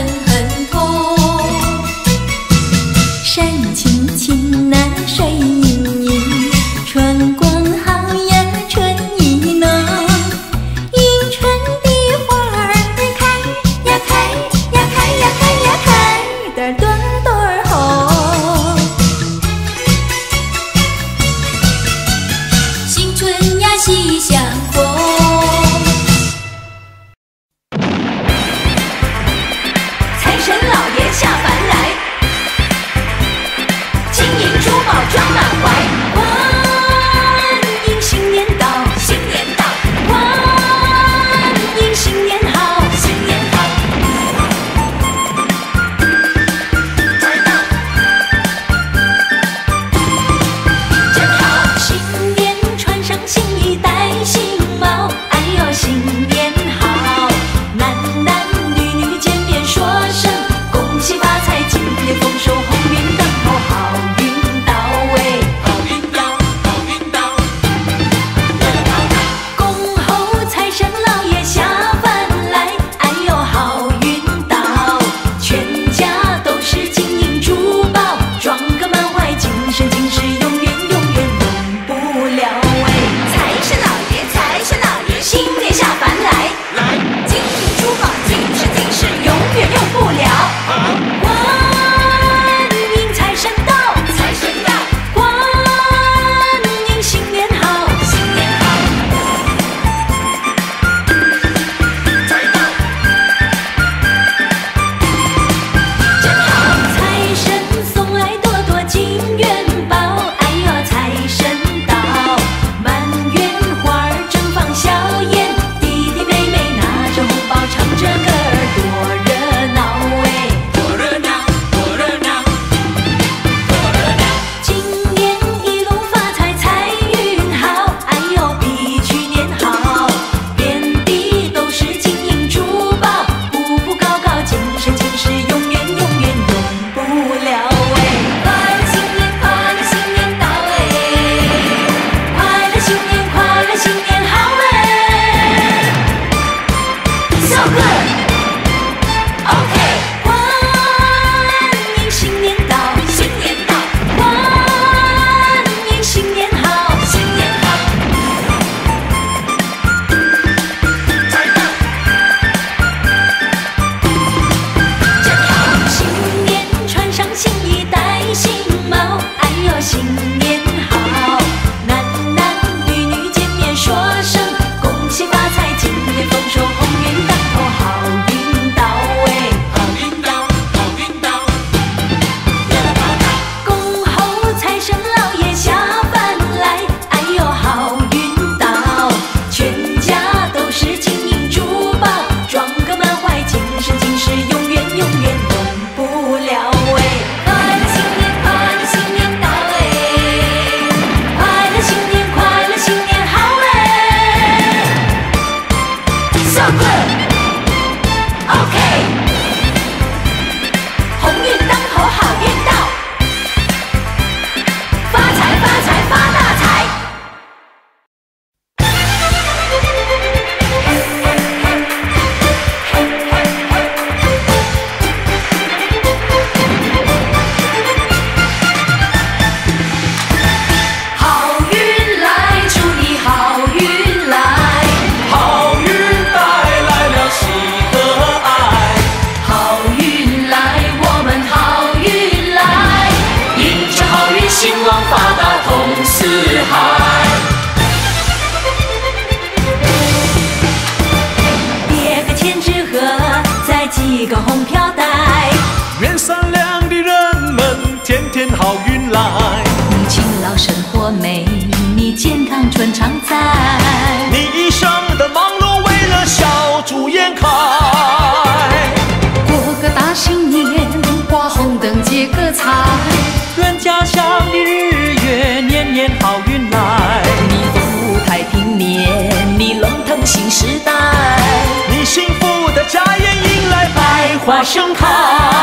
几个红飘带。 愿善良的人们天天好运来。 你勤劳生活美，你健康春常在。 你一生的忙碌为了小猪眼开。 过个大新年，挂红灯接个彩。 愿家乡的日月年年好运来。 你风舞太平年，你龙腾新时代。 你幸福的家园迎来百花盛开。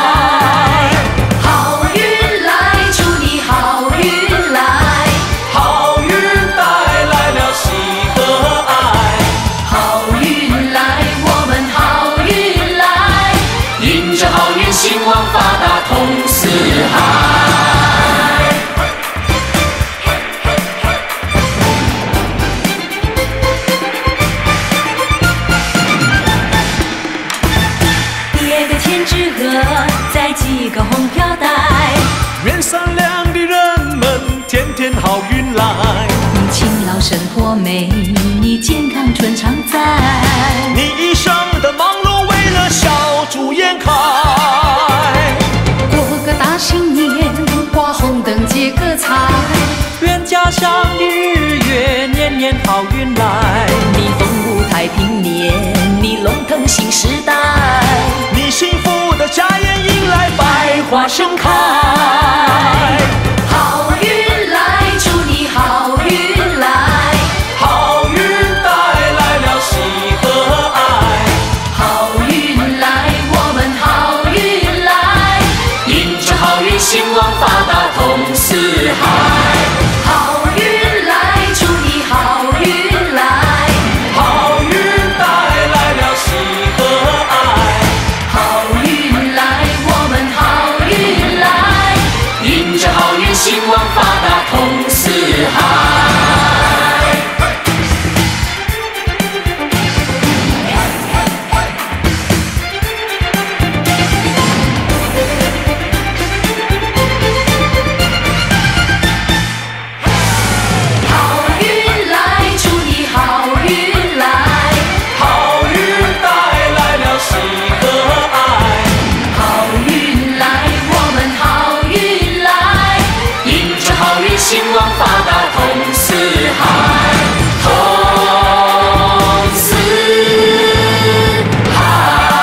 好运来，祝你好运来。 好运带来了喜和爱。 好运来，我们好运来。 迎着好运，兴旺发达通四海。 载几个红飘带。 愿善良的人们天天好运来。 你勤劳生活美，你健康春常在。 你一生的忙碌为了小猪眼开。 过个大新年，挂红灯接个彩。 愿家乡的日月年年好运来。 你风舞太平年，你龙腾新时代。 你幸福的家园迎来百花盛开。 好运来，祝你好运来。 好运带来了喜和爱。 好运来，我们好运来。 迎着好运，兴旺发达通四海。 好运来，祝你好运来。 好运带来了喜和爱。 好运来，我们好运来。 迎着好运，兴旺发达通四海。 好运来，祝你好运来。 好运带来了喜和爱。 好运来，我们好运来。 迎着好运，兴旺发达通四海。通四海。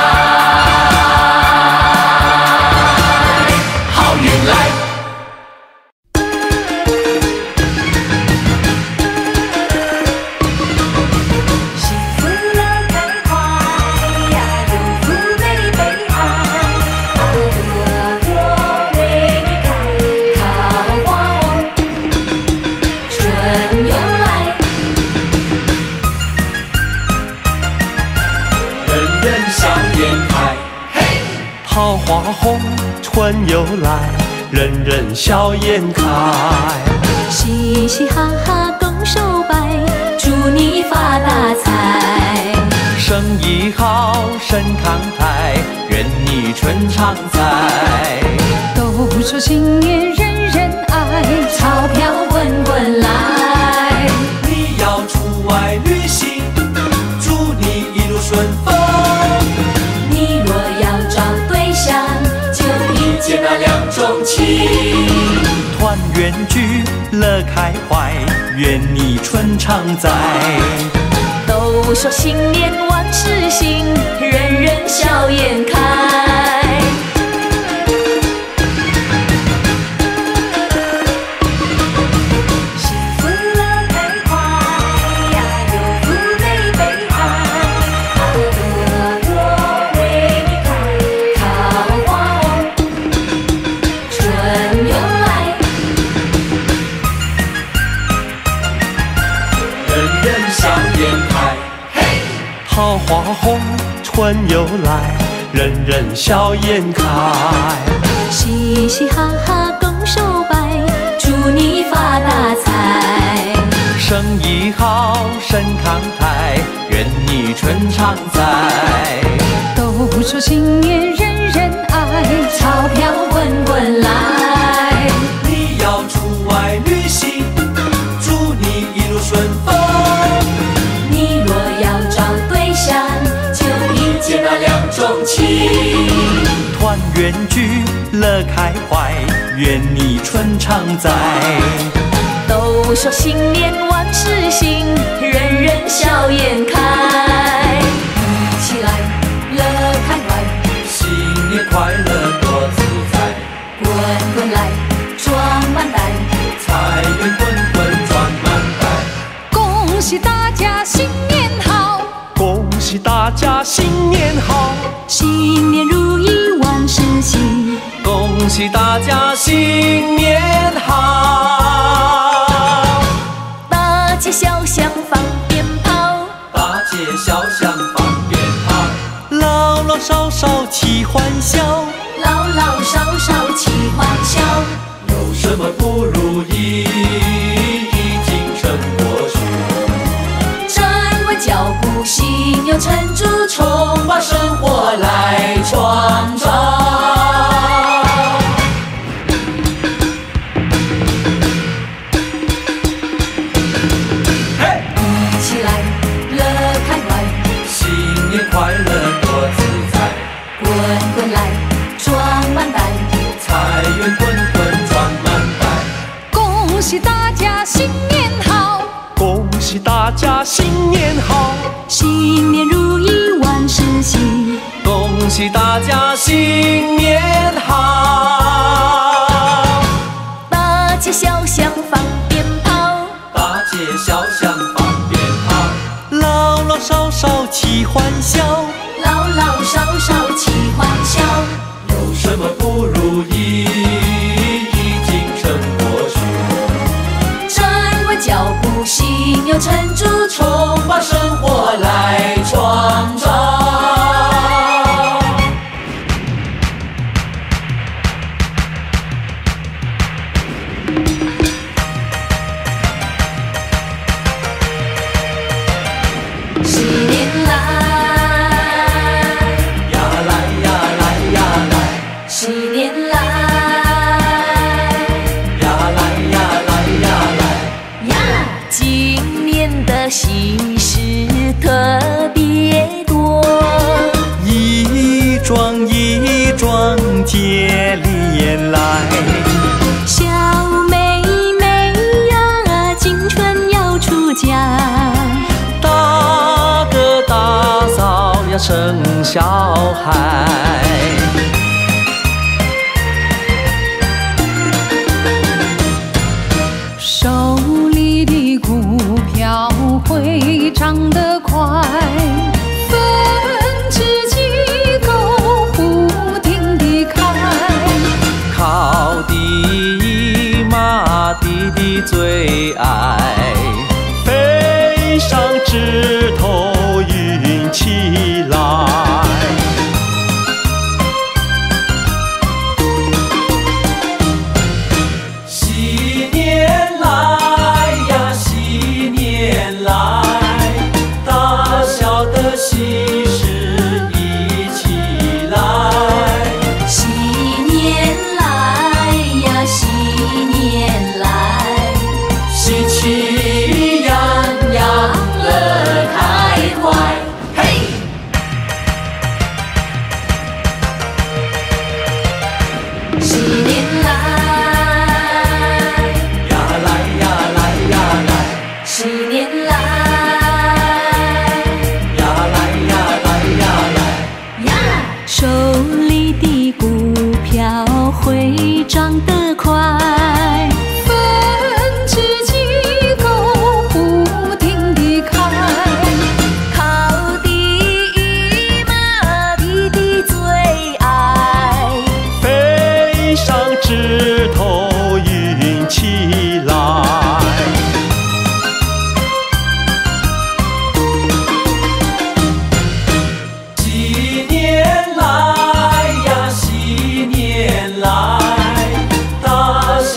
好运来。 幸福乐开怀呀，有福杯杯爱，朵朵为你开，桃花旺，春又来。 人人笑颜开。桃花红，春又来，人人笑颜开。 嘻嘻哈哈共手拜，祝你发大财。 生意好，身康泰，愿你春常在。 都说新年人人爱，钞票滚滚来。 你要出外旅行，祝你一路顺风。 你若要找对象，就一见那两种情。 团圆聚，乐开怀，愿你春常在。 都说新年万事兴，人人笑颜开。幸福乐开怀呀，有福杯杯爱，朵朵为你开，桃花旺，春又来。 人人笑颜开。桃花红，春又来，人人笑颜开。 嘻嘻哈哈共手拜，祝你发大财。 生意好，身康泰，愿你春常在。 都说新年人人爱，钞票滚滚来。 你要出外旅行，祝你一路顺风。 你若要找对象，就一见那两种情。 团圆聚，乐开怀，愿你春常在。 都说新年万事兴，人人笑颜开。一起来，乐开怀， 新年快乐多自在， 滚滚来，装满袋， 财源滚滚装满袋。 恭喜大家新年好， 恭喜大家新年好， 新年如意万事兴， 恭喜大家新年好。 大街小巷放鞭炮， 大街小巷放鞭炮，老老少少齐欢笑， 老老少少齐欢笑。 有什么不如意，已经成过去。 站稳脚步，心有成竹，冲把生活来创造。 一起来，乐开怀， 新年快乐多自在， 滚滚来，装满袋， 财源滚滚装满袋。 恭喜大家新年好， 恭喜大家新年好， 新年如意万事兴， 恭喜大家新年好。 大街小巷放鞭炮， 大街小巷放鞭炮，老老少少齐欢笑， 老老少少齐欢笑。 有什么不如意，已经成过去。 站稳脚步，心有成竹，冲把生活来创造。 新年来， 呀来呀来呀来， 新年来， 呀来呀来呀来。 呀！今年的喜事特别多， 一桩一桩接连来， 小妹妹呀，今春要出嫁， 大哥大嫂要生小孩。 手里的股票会涨得快，分支机构不停地开， 靠弟妈弟的最爱，飞上枝头运气来。喜年来呀，喜年来，大小的喜事一起来。 喜年来呀，喜年来， 喜气洋洋，乐开怀。嘿， 喜年来， 呀来呀来呀来， 喜年来， 呀来呀来呀来。 呀！手里的股票会涨得快，分支机构不停地开，靠弟妈弟的最爱， 飞上枝头运气来。喜年来呀，喜年来，大小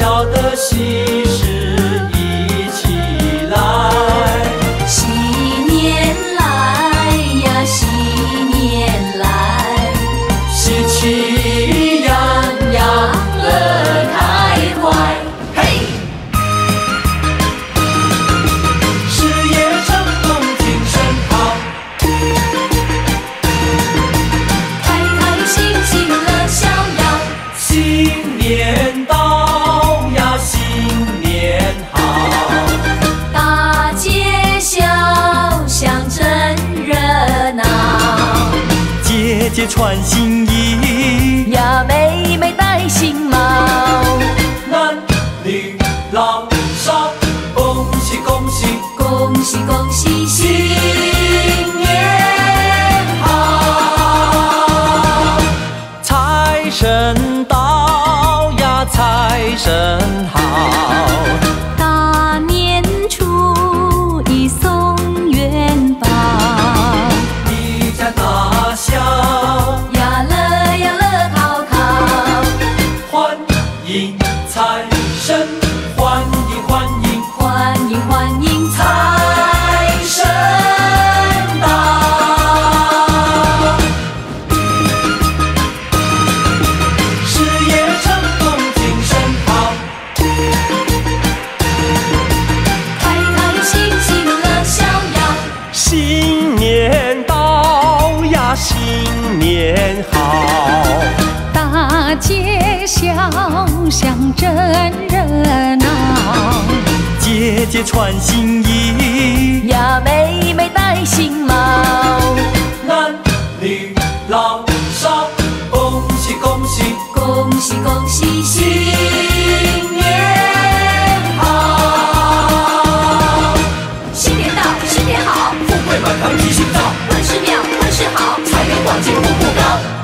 穿新衣呀，妹妹戴新帽。 男女老少，恭喜恭喜， 恭喜恭喜， 新年好！ 财神到呀，财神好。 大年初一送元宝。 一家大小呀乐呀乐淘淘， 欢迎财神，欢迎欢迎欢迎欢迎财神到！事业成功，精神好， 开开心心乐逍遥。 新年到呀，新年好。 大街小巷真热闹， 姐姐穿新衣呀，妹妹戴新帽。 男女老少，恭喜恭喜， 恭喜恭喜， 新年好！ 新年到，新年好， 富贵满堂吉星照， 万事妙，万事好， 财源广进步步高。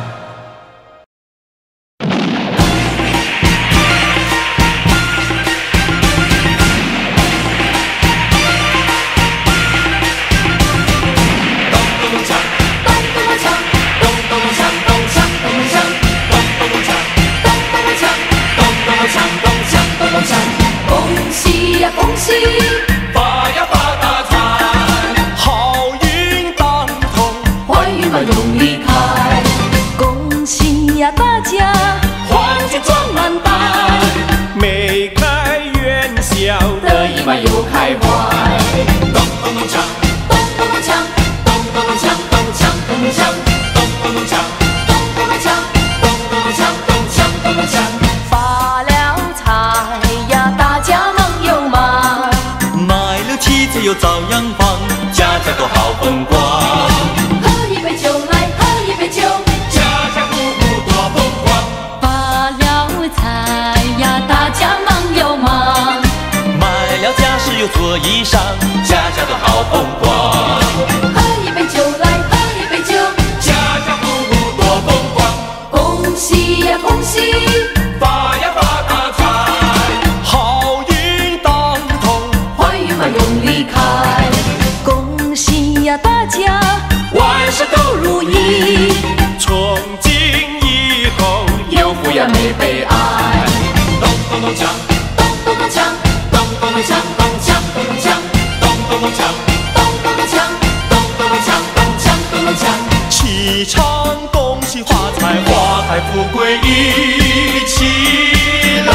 恭喜呀恭喜， 发呀发大财， 好运当头， 欢愉满容易开。恭喜呀大家， 黄金装满袋， 眉开元笑， 得意满又开怀。 咚咚咚锵， 咚咚咚锵， 咚咚咚锵，咚锵咚锵，咚咚咚锵， 咚咚咚锵， 咚咚咚锵，咚锵咚锵。 发了财呀，大家忙又忙。 买了妻子又遭殃房，家家都好风光。 喝一杯酒来，喝一杯酒。 家家户户多风光， 发了财呀，大家忙又忙。 买了家饰又做衣裳，家家都好风光。 喝一杯酒来，喝一杯酒。 家家户户多风光， 恭喜呀恭喜， 发呀发大财， 好运当头， 欢愉满容易开。恭喜呀大家， 万事都如意， 从今以后有福呀没悲哀。 咚咚咚锵， 咚咚咚锵， 咚咚咚锵，咚锵咚锵，咚咚咚锵， 咚咚咚锵， 咚咚咚锵，咚锵咚咚锵。 气场恭喜发财，花开富贵一起来。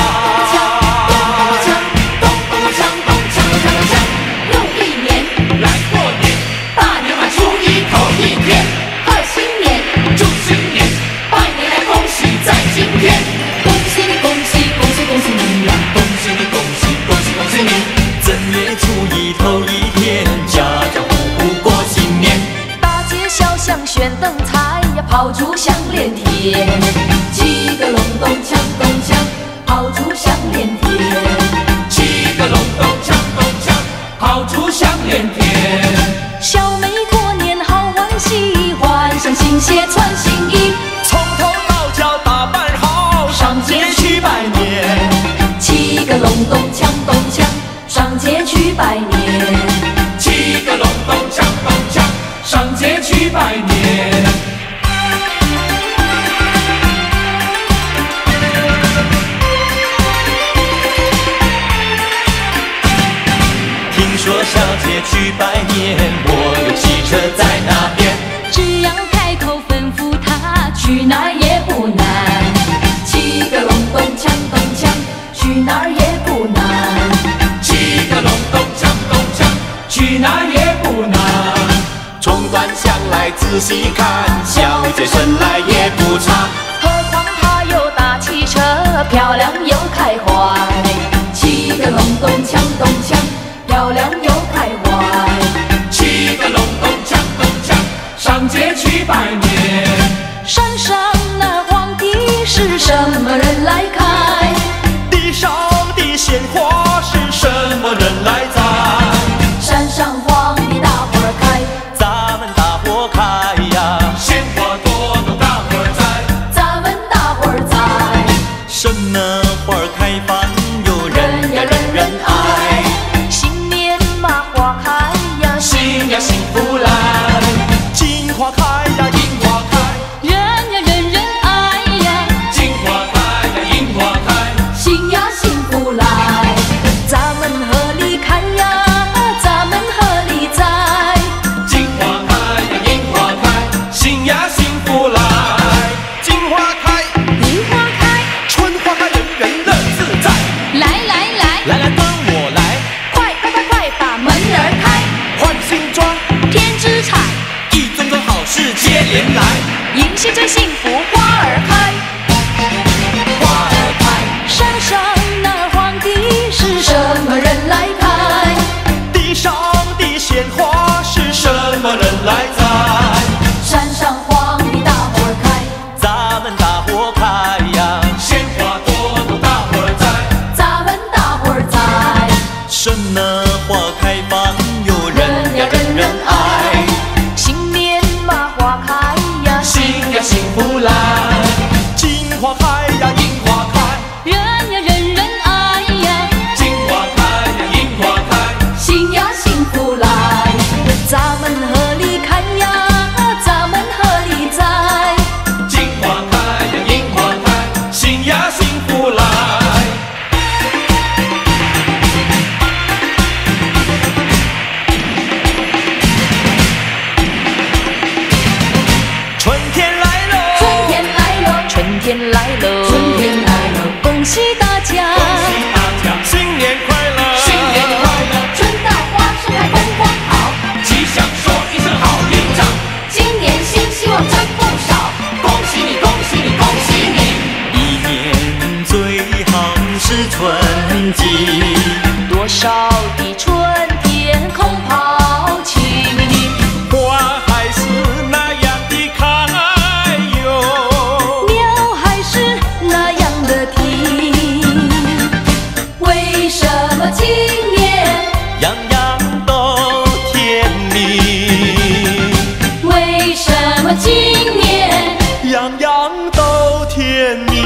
又一年来过年， 大年满初一头一天，贺新年， 祝新年， 拜年来恭喜在今天。恭喜你恭喜恭喜恭喜你呀， 恭喜你，恭喜恭喜恭喜你！ 正月初一头一天，家家户户过新年。 大街小巷悬灯彩呀，炮竹响连天，七个隆咚锵咚锵，炮竹响连天。 七个隆咚锵咚锵，炮竹响连天。 小妹过年好欢喜，换上新鞋穿新衣， 从头到脚打扮好，上街去拜年。 七个隆咚锵咚锵，上街去拜年。 七个隆咚锵咚锵，上街去拜年。 听说小姐去拜年，我有汽车在那边。 只要开口吩咐他，去哪儿也不难。七个隆咚锵咚锵，去哪儿也不难。 七个隆咚锵咚锵，去哪儿也不难。 纵观向来仔细看，小姐生来也不差。 何况他有大汽车，漂亮又开怀。七个隆咚锵咚锵，漂亮又开怀。 七个隆咚锵咚锵，上街去拜年。 闪是什么人来开？ 地上的鲜花是什么人来栽？ 山上黄的大花儿开， 咱们大伙开呀，鲜花朵朵大伙儿栽。 咱们大伙儿栽。 什么花儿开放有人呀人人爱， 新年嘛花开呀， 新呀幸福来。金花开呀银花开， 人呀人人爱呀， 金花开呀银花开， 心呀幸福来。咱们合力看呀，咱们合力栽。 金花开呀银花开，心呀幸福来。金花开银花开， 春花开，人人乐自在。 来来来， 来来跟我来， 快快快快把门儿开， 换新装， 添枝彩， 一桩桩好事接连来。 迎接最幸福花儿开。 花儿开， 山上那儿黄的是什么人来开？ 地上的鲜花是什么人来栽？ 山上黄的大花儿开， 咱们大伙开呀，鲜花朵朵大伙儿栽。 咱们大伙儿栽。 什么花开放有人呀人人爱， 新年嘛花开呀， 心呀幸福来。金花开呀银花开， 人呀人人爱呀， 金花开呀银花开， 心呀幸福来。咱们合力看呀，咱们合力栽。 金花开呀银花开，心呀幸福来。春天来喽， 春天来喽，春天来喽， 春天来了， 恭喜大家， 恭喜大家，新年快乐， 新年快乐， 春到花盛开风光好， 吉祥说一声好运长。 今年新希望真不少， 恭喜你，恭喜你，恭喜你！ 一年最好是春季， 多少的春天空抛弃， 花还是那样的开哟， 鸟还是那样的啼。为什么今年？ 样样都甜蜜， 为什么今年？ 样样都甜蜜。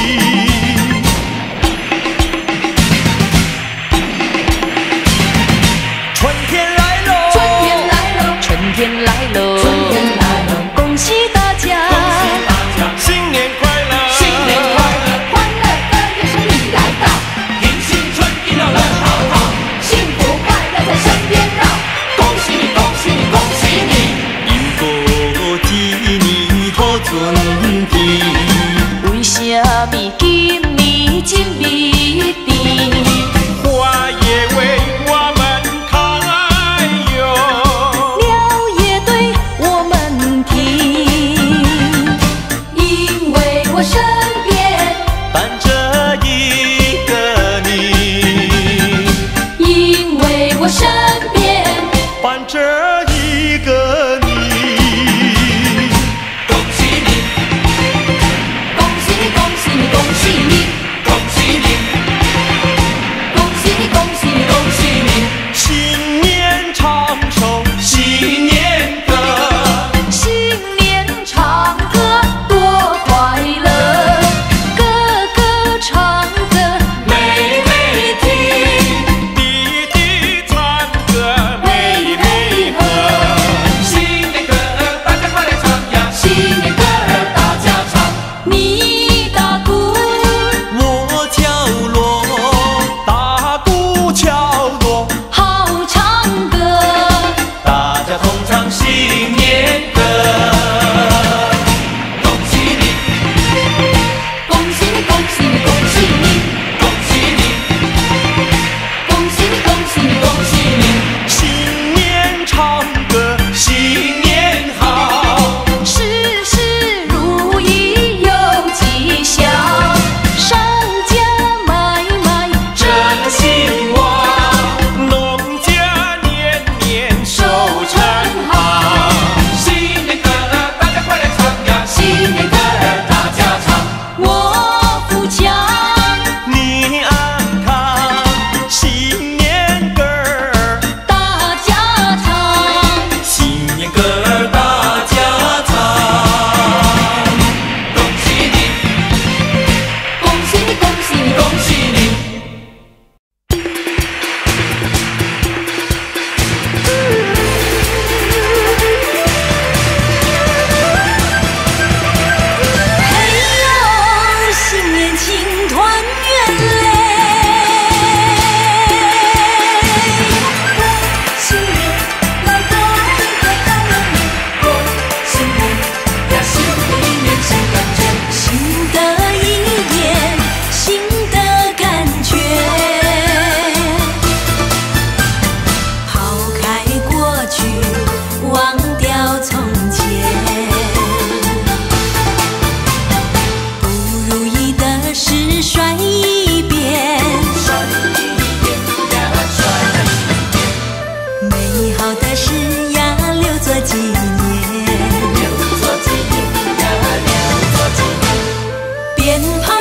春天来喽， 春天来喽，春天来喽， 春天来了， 恭喜大家， 新年快乐， 新年快乐， 欢乐的乐声已来到， 迎新春意热乐淘淘， 幸福快乐在身边绕。 恭喜你，恭喜你，恭喜你！ 因果纪你托准提， 为什么今年真美甜？ 花也为我们开哟， 鸟也对我们听，因为我身边， 伴着一个你， 因为我身边， 伴着一个你。 恭喜你， 恭喜你，恭喜你，恭喜你， 恭喜你！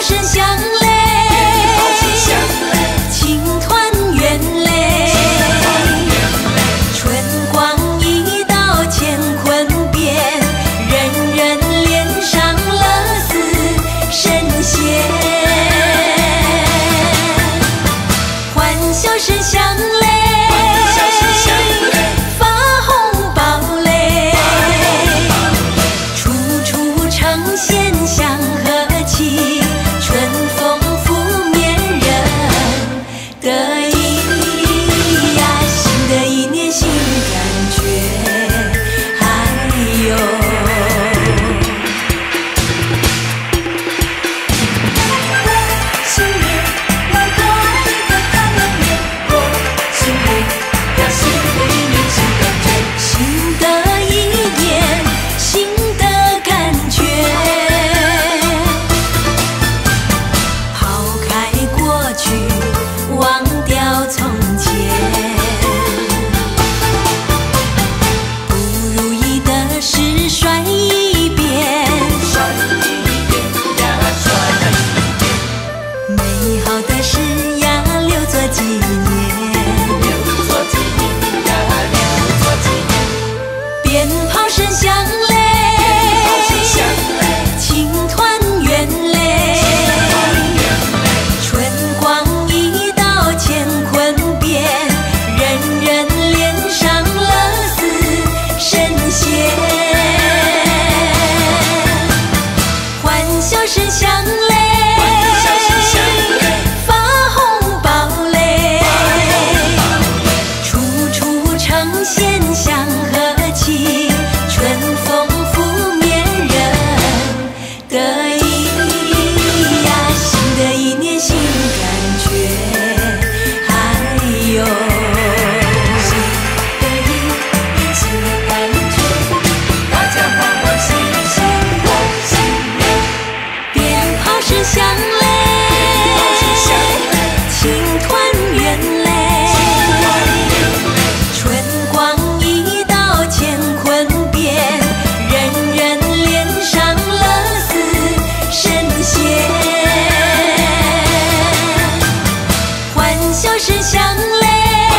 声响嘞，庆团圆嘞，春光一道乾坤变，人人脸上乐似神仙。欢笑声响嘞，发红包嘞，处处呈现祥和气，春风拂面人得意呀，新的一年新感觉，还有新年来过一个快乐年，过新年呀，新的一年新感觉，新的一年新的感觉。抛开过去，忘掉从前，不如意的事甩一遍，美好的事呀留作纪念，鞭炮声响嘞，庆团圆嘞，春光一道乾坤变，人人脸上乐似神仙。欢笑声响嘞，发红包嘞，处处呈现祥和气，春风拂面人得意呀，新的一年新感觉，还有新的一年新感觉，大家欢欢喜喜过新年，鞭炮声响嘞，庆团圆嘞，春光一道乾坤变，人人脸上乐似神仙。欢笑声响嘞，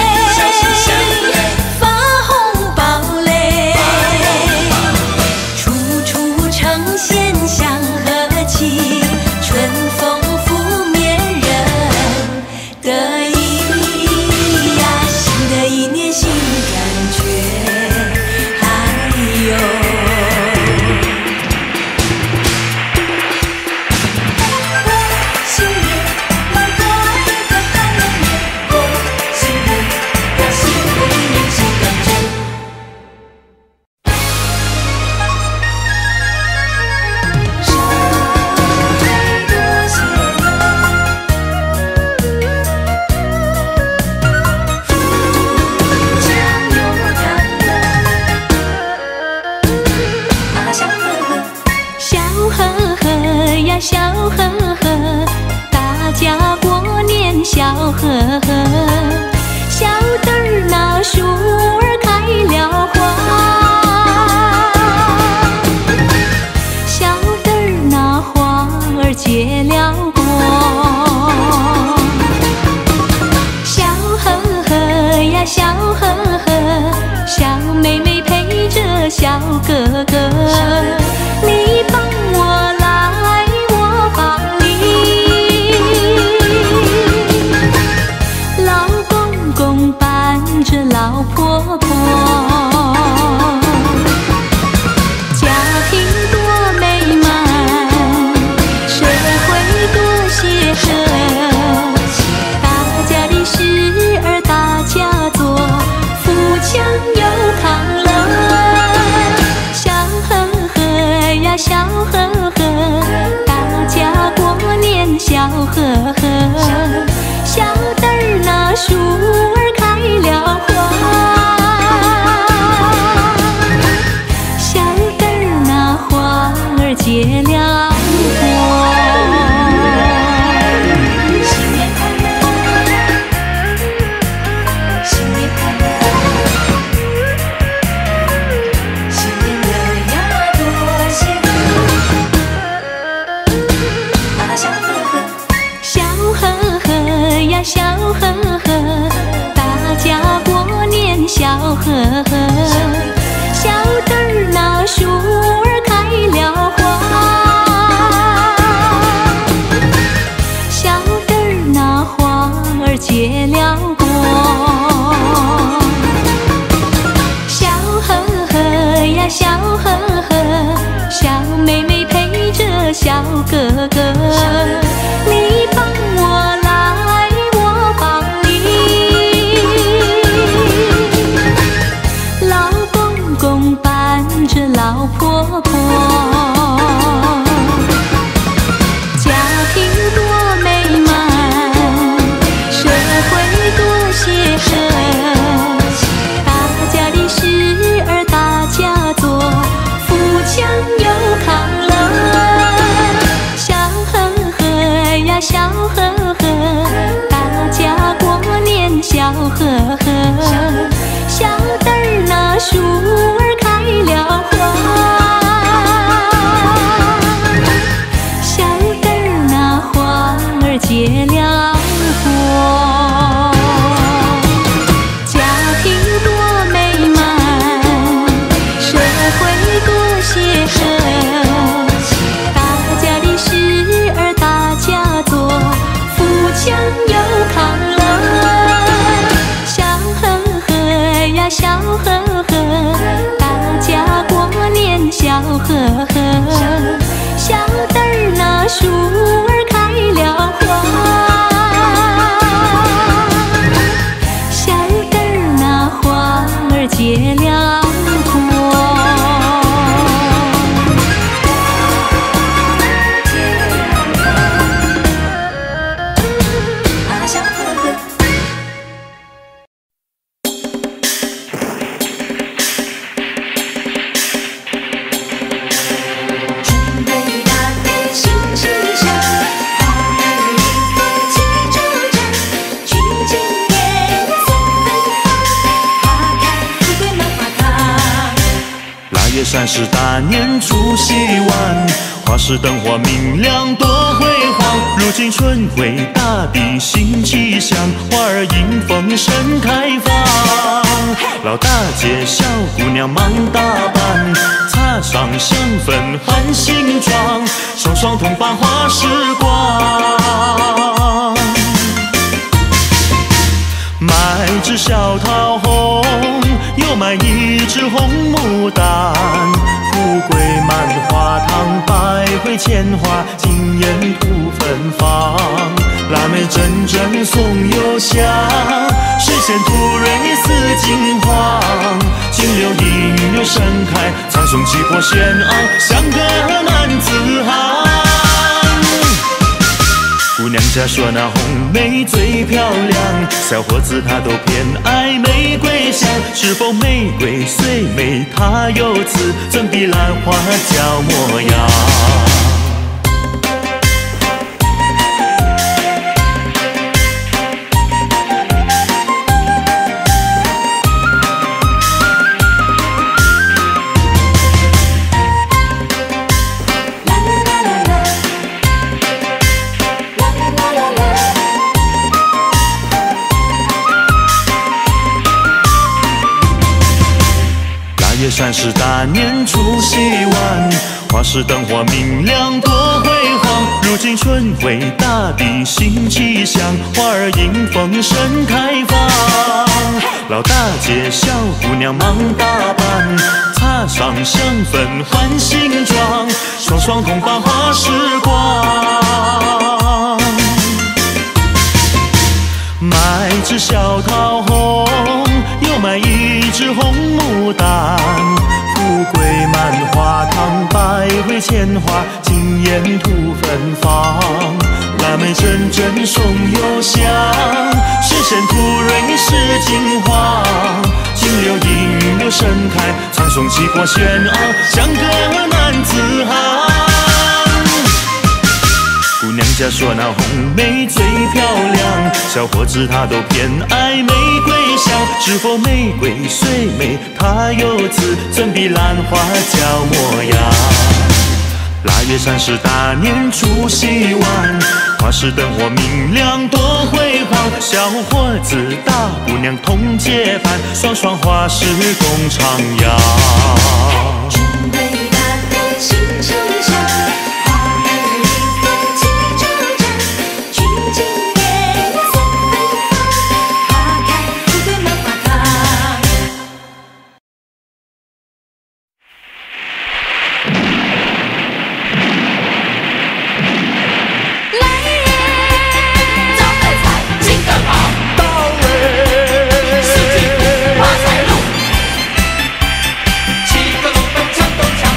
发红包嘞，处处呈现祥和气，春风拂面人得意呀，新的一年新感觉，还有新年来过一个快乐年，过新年呀，新的一年新感觉。笑呵呵呀，笑呵呵，大家过年笑呵呵，小灯儿那树儿开了花，小灯儿那花儿结了果，笑呵呵呀，笑呵呵，小妹妹陪着小哥哥，你帮我来，我帮你，老公公伴着老婆婆，家庭多美满，社会多协和，大家的事儿大家做，富强又康乐。笑呵呵呀，笑呵呵，大家过年笑呵呵，小灯儿那树儿开了花，小灯儿那花儿结了果。新年快乐，新年快乐，新年的呀多些个，大家小哥。 呀笑呵呵，大家过年笑呵呵，小灯儿那树儿开了花，小灯儿那花儿结了果，家庭多美满，社会多协和，大家的事儿大家做，富强又康乐，笑呵呵呀笑呵呵，大家过年笑呵呵，小灯儿那树儿开了花，小灯儿那花儿结了果。 笑呵呵。春回大地新气象，花儿迎风齐助阵，群金燕送芬芳，花开富贵满花堂。 腊月30大年除夕晚，花市灯火明亮多辉煌。如今春回大地新气象，花儿迎风盛开放。老大街小姑娘忙打扮，擦上香粉换新装，双双同把花时光。买只小桃红，又买一只红牡丹，富贵满花堂，百回千花，金烟吐芬芳。腊梅阵阵送幽香，水仙吐蕊似金黄。金柳映月盛开，苍松气魄轩昂，像个男子汉。姑娘家说那红梅最漂亮，小伙子他都偏爱玫瑰香。是否玫瑰虽美它有刺，怎比兰花娇模样？腊月30大年除夕晚，花市灯火明亮多辉煌。如今春回大地新气象，花儿迎风盛开放。老大街小姑娘忙打扮，擦上香粉换新装，双双同把花时光。买只小桃红，又买一只红牡丹，富贵满花堂，百回千花，金烟吐芬芳。腊梅阵阵送幽香，水仙吐蕊是金黄。金柳映月盛开，苍松气魄轩昂，像个男子汉。姑娘家说那红梅最漂亮，小伙子他都偏爱玫瑰香。是否玫瑰虽美它有刺，怎比兰花娇模样？腊月30大年除夕晚，花市灯火明亮多辉煌。小伙子大姑娘同结伴，双双花市共徜徉。 春回大地新气象，花儿迎风齐助阵，群金燕送芬芳，花开富贵满花堂。招财财，金更好， 到嘞！ 四季发财路，七个隆咚锵咚锵，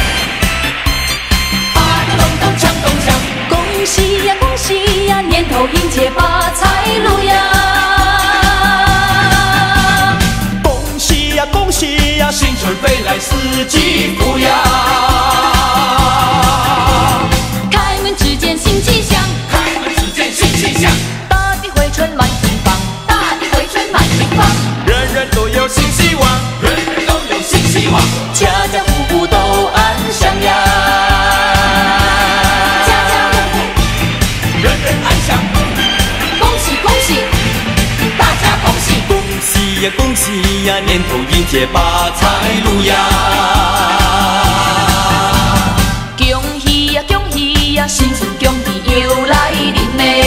八个隆咚锵咚锵。恭喜呀恭喜呀，年头迎接发财路呀！ 恭喜呀恭喜呀， 新春飞来四季福呀！开门之间新气象，开门之喜呀恭喜呀，年头迎接发财路呀！ 恭喜呀恭喜呀，新春恭喜又来临嘞！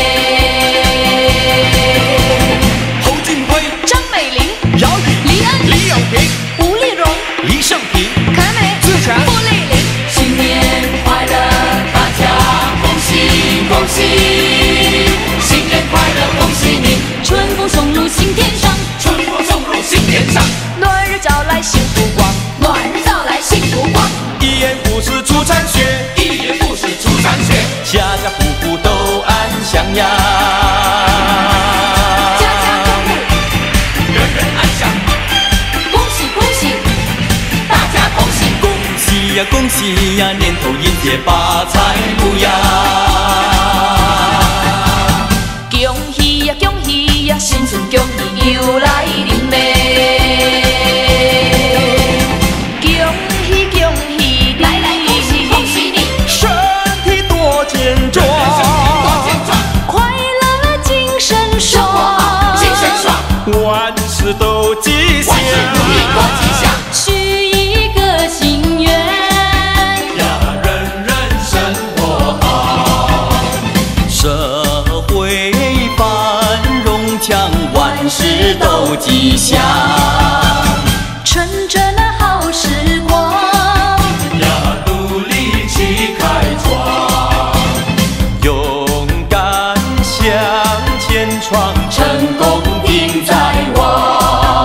侯俊辉、 张美玲、 姚宇、 李安、 李永平、 吴丽蓉、 李胜平、 凯美、 自强、 傅丽玲，新年快乐，大家恭喜恭喜！新年快乐，恭喜你！春风送入心田上， 春风送入心田上， 暖日照来幸福光，暖日照来幸福光。 一言不是出残雪，一言不是出残雪，家家户户都安详呀， 家家户户人人安详。 恭喜恭喜，大家恭喜！ 恭喜呀恭喜呀，年头迎接发财路呀！ 恭喜呀恭喜呀，新春恭喜又来临嘞！恭喜恭喜，来来恭喜恭喜你！ 身体多健壮， 快乐精神爽， 精神爽，万事都吉祥， 如意多吉祥，许一个心愿， 呀，人人生活好，社会繁荣强，万事都吉祥， 趁着那好时光， 呀，努力去开创，勇敢向前闯，成功定在望。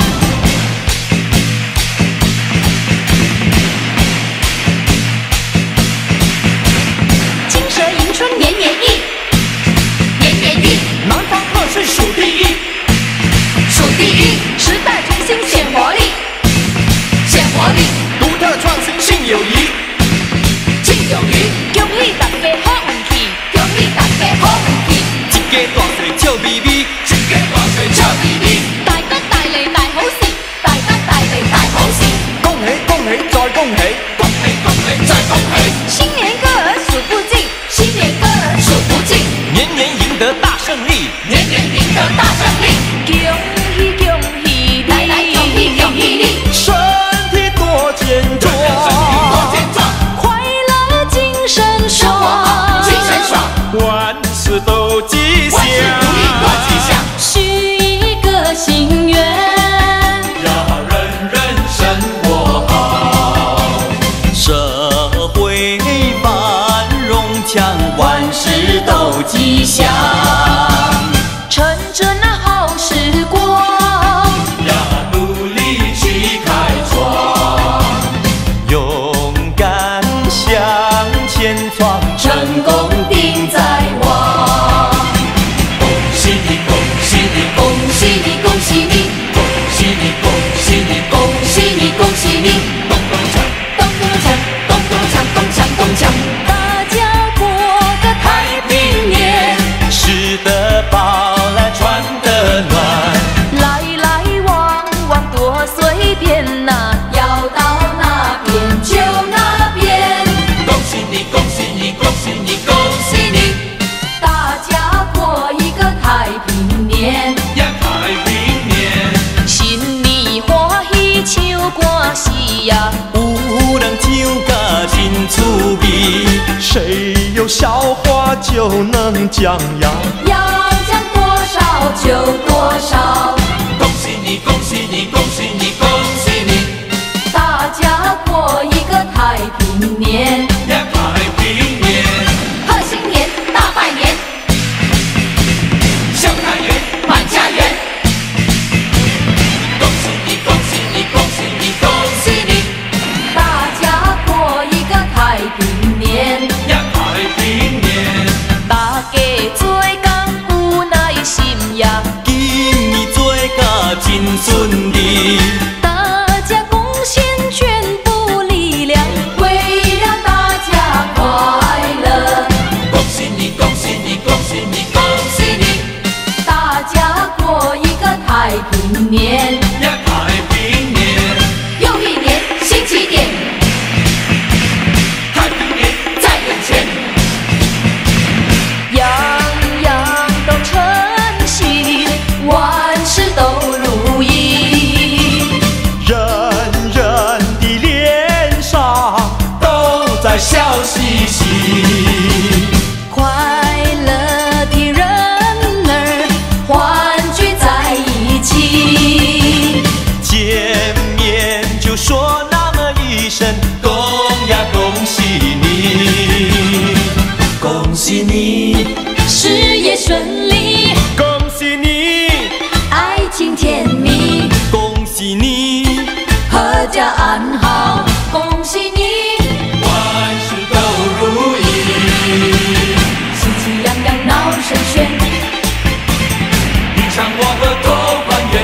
金蛇迎春年年忆，年年忆， 南方贺岁数第一， 数第一，时代重新显活力，显活力， 独特创新信友谊， 敬友谊，恭喜大家好运气，恭喜大家好运气， 一家大细笑眯眯，一家大细笑眯眯， 大吉大利大好事，大吉大利大好事， 恭喜恭喜再恭喜，恭喜恭喜再恭喜， 新年歌儿数不尽，新年歌儿数不尽， 年年赢得大胜利， 年年赢得大胜利，恭喜恭喜，来来恭喜恭喜你， 身体多健壮， 多健壮，快乐精神爽，精神爽， 万事都吉祥， 万事如意多吉祥，许一个心愿， 呀，人人生活好，社会繁荣强，万事都吉祥， 趁着那好时光， 呀，努力去开创，勇敢向前闯， 成功定在望。 恭喜你，恭喜你， 恭喜你，恭喜你， 恭喜你，恭喜你， 恭喜你，恭喜你， 咚咚锵， 咚咚锵，咚咚锵，咚锵咚锵，大家过个太平年， 吃得饱来穿得暖， 来来往往多随便呐，要到哪边就哪边。 恭喜你，恭喜你，恭喜你，恭喜你， 大家过一个太平年， 呀，太平年， 心里欢喜唱歌戏呀， 有人唱甲真趣味，谁有笑话就能讲呀。 要讲多少就多少， 恭喜你，恭喜你，恭喜你，恭喜你， 大家过一个太平年， 呀，太平年， 贺新年大拜年， 笑开颜， 满家园。 恭喜你，恭喜你，恭喜你，恭喜你， 大家过一个太平年， 呀，太平年， 大家做工有耐心呀， 今年做甲真顺利， 大家贡献全部力量，为了大你， 事业顺利， 恭喜你， 爱情甜蜜， 恭喜你， 阖家安好，恭喜你， 万事都如意， 喜气洋洋闹声喧， 一场我和多团圆，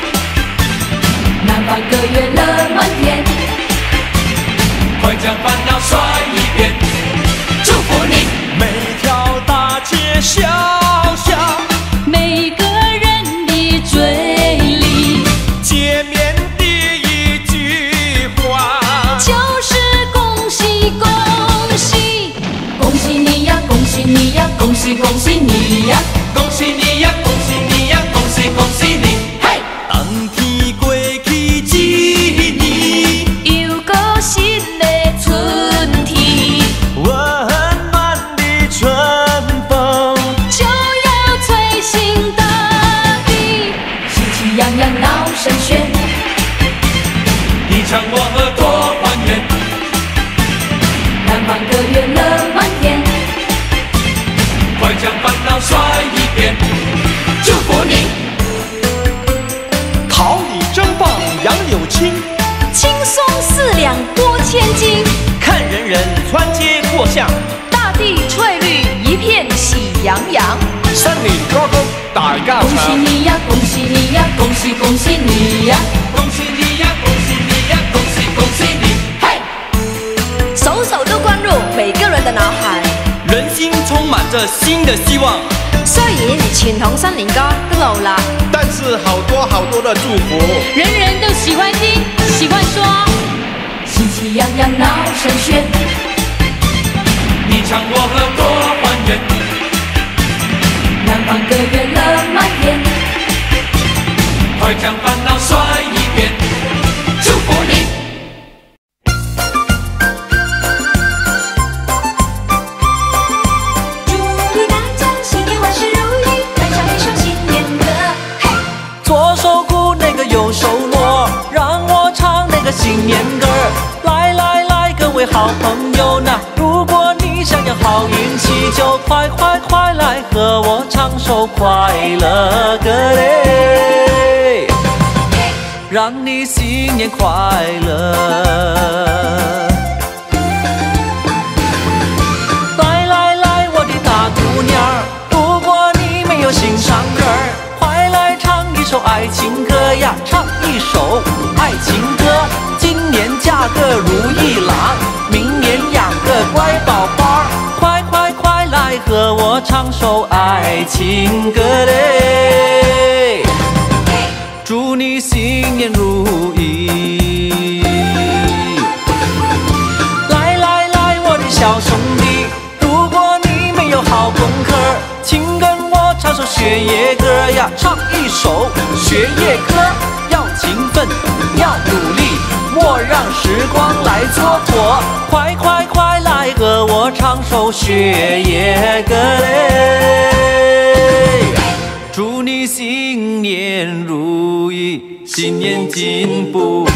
南方歌乐乐满天， 快将烦恼甩一边，祝福你，每条大街小巷， 每个人的嘴里见面第一句话就是恭喜恭喜，恭喜你呀，恭喜你呀，恭喜恭喜你呀， 恭喜你呀，恭喜你呀，恭喜恭喜你！ 嘿， 当天过去一年， 又过新的春天， 温暖的春风， 就要吹醒大地，喜气洋洋闹声喧， 一场我和多团圆， 南方歌乐乐满天， 快将烦恼甩一边，祝福你！桃李争放杨柳青， 轻松4两拨千斤， 看人人穿街过巷， 大地翠绿一片喜洋洋。 山岭高高大家恭喜你呀，恭喜你呀，恭喜恭喜你呀！ 恭喜你呀，恭喜你呀，恭喜恭喜你！ 嘿，首首都灌入每个人的脑海。 人心充满着新的希望， 雖然傳統新年歌都老啦， 但是好多的祝福， 人人都喜歡聽，喜歡說，喜氣洋洋鬧聲喧， 一場我和多團圓， 南方歌樂樂滿天， 快將煩惱甩一邊，祝福你！ 祝福大家新年万事如意，来唱一首新年歌。嘿， 左手鼓那个右手锣，让我唱那个新年歌儿。来来来，各位好朋友呐，如果你想要好运气，就快来和我唱首快乐歌嘞，让你新年快乐。来来来，我的大姑娘儿，如果你没有心上人儿，快来唱一首爱情歌呀，唱一首爱情歌。今年嫁个如意郎，明年养个乖宝宝儿，快来和我唱首爱情歌嘞，祝你新年如意。来来来，我的小兄弟，如果你没有好功课，请跟我唱首学业歌呀，唱一首学业歌。要勤奋，要努力，莫让时光来蹉跎。快来和我唱首学业歌嘞，祝你新年如意，新年进步。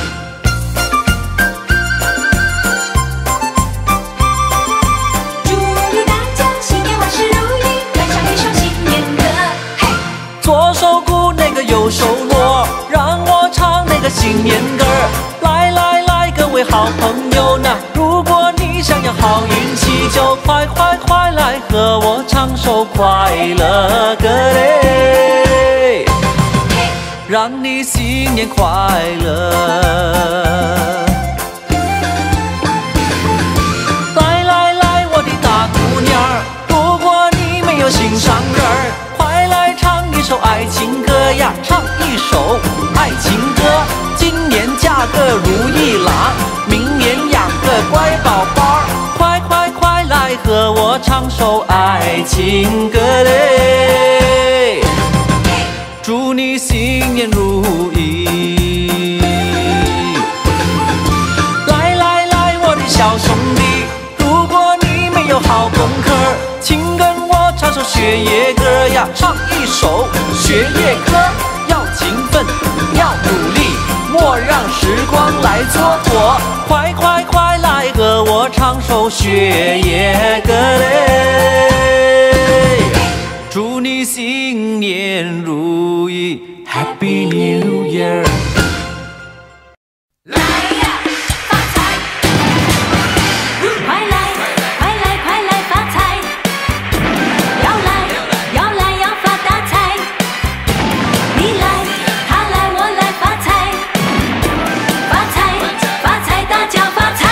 祝福大家新年万事如意，来唱一首新年歌。嘿， 左手鼓那个右手锣，让我唱那个新年歌儿。来来来，各位好朋友呐，如果你想要好运气，就快来和我唱首快乐歌嘞，让你新年快乐。来来来，我的大姑娘儿，如果你没有心上人儿，快来唱一首爱情歌呀，唱一首爱情歌。今年嫁个如意郎，明年养个乖宝宝儿，快来和我唱首爱情歌嘞，祝你新年如意。来来来，我的小兄弟，如果你没有好功课，请跟我唱首学业歌呀，唱一首学业歌。要勤奋，要努力，莫让时光来蹉跎。快来和我唱首学业歌嘞。 新年如意 ，Happy New Year。 来呀，发财！快来，快来，快来发财！要来，要来，要发大财！你来，他来，我来发财！发财，发财，大家发财！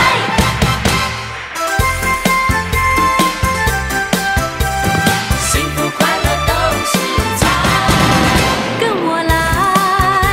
幸福快乐都是财！跟我来，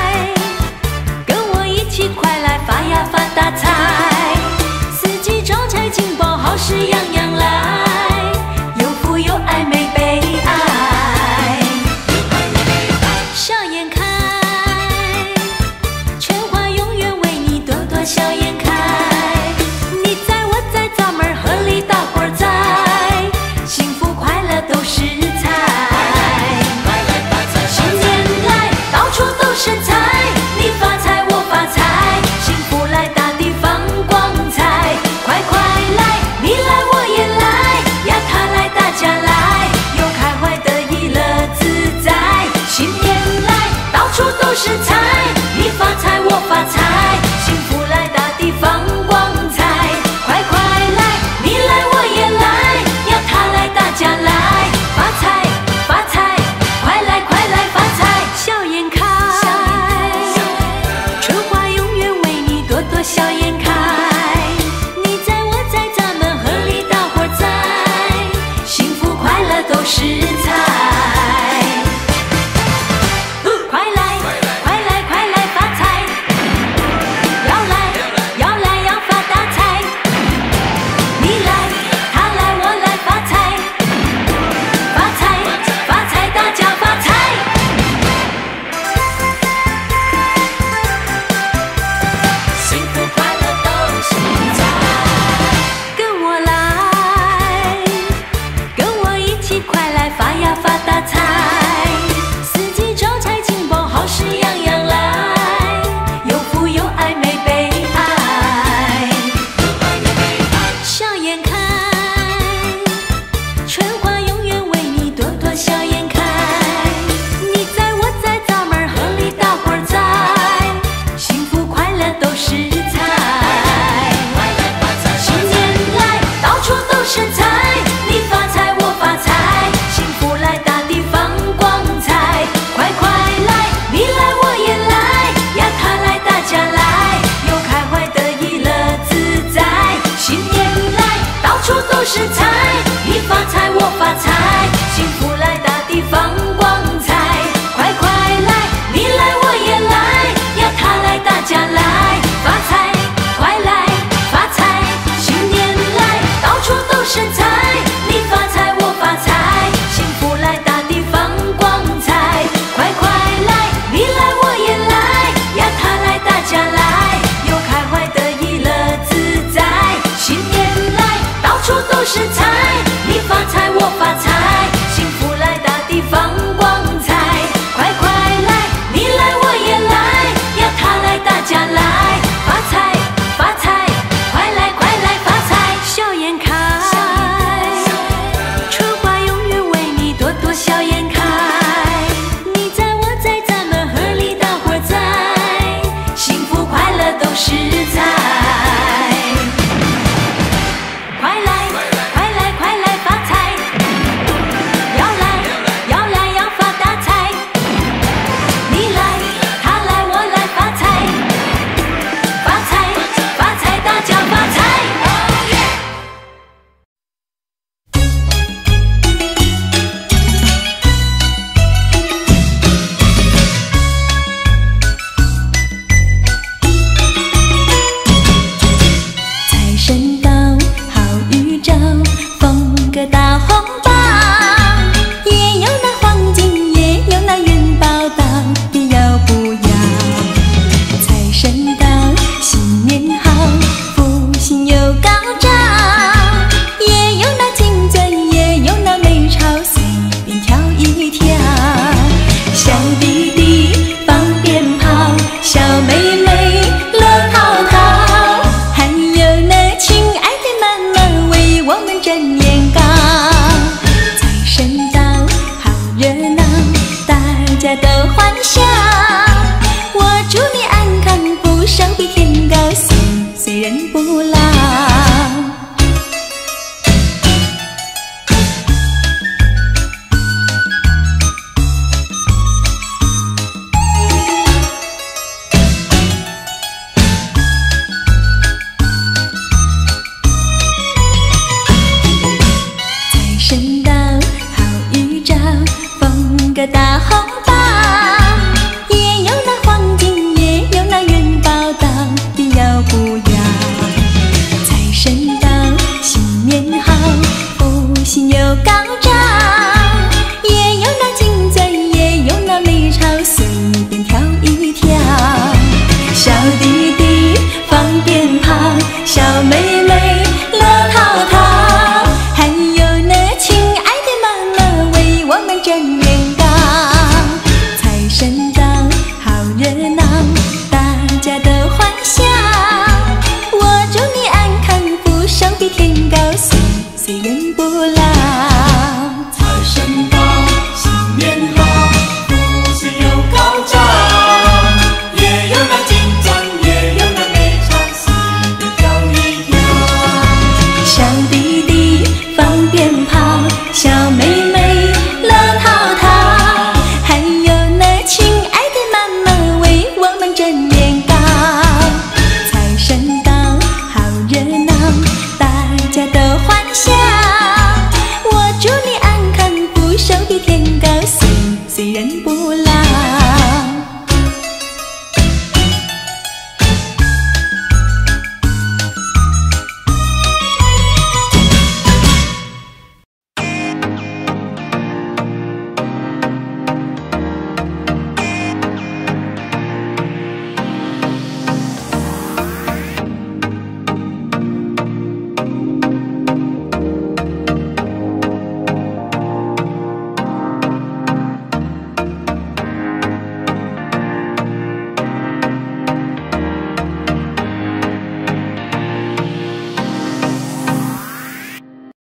个大红包，也有那黄金，也有那元宝，到底要不要？财神到，新年好，福星又高照，也有那金钻，也有那美钞，随便挑一挑。小弟弟放鞭炮，小妹妹乐淘淘，还有那亲爱的妈妈为我们蒸年糕。财神到，好热闹，大家都欢笑。我祝你安康，福寿比天高，岁岁人不老。 财神到，新年好，福星又高照，也有那金钻，也有那美钞，随便挑一挑。 小弟弟放鞭炮，小妹妹乐淘淘，还有那亲爱的妈妈为我们蒸年糕。财神到，好热闹，大家都欢笑。我祝你安康，福寿比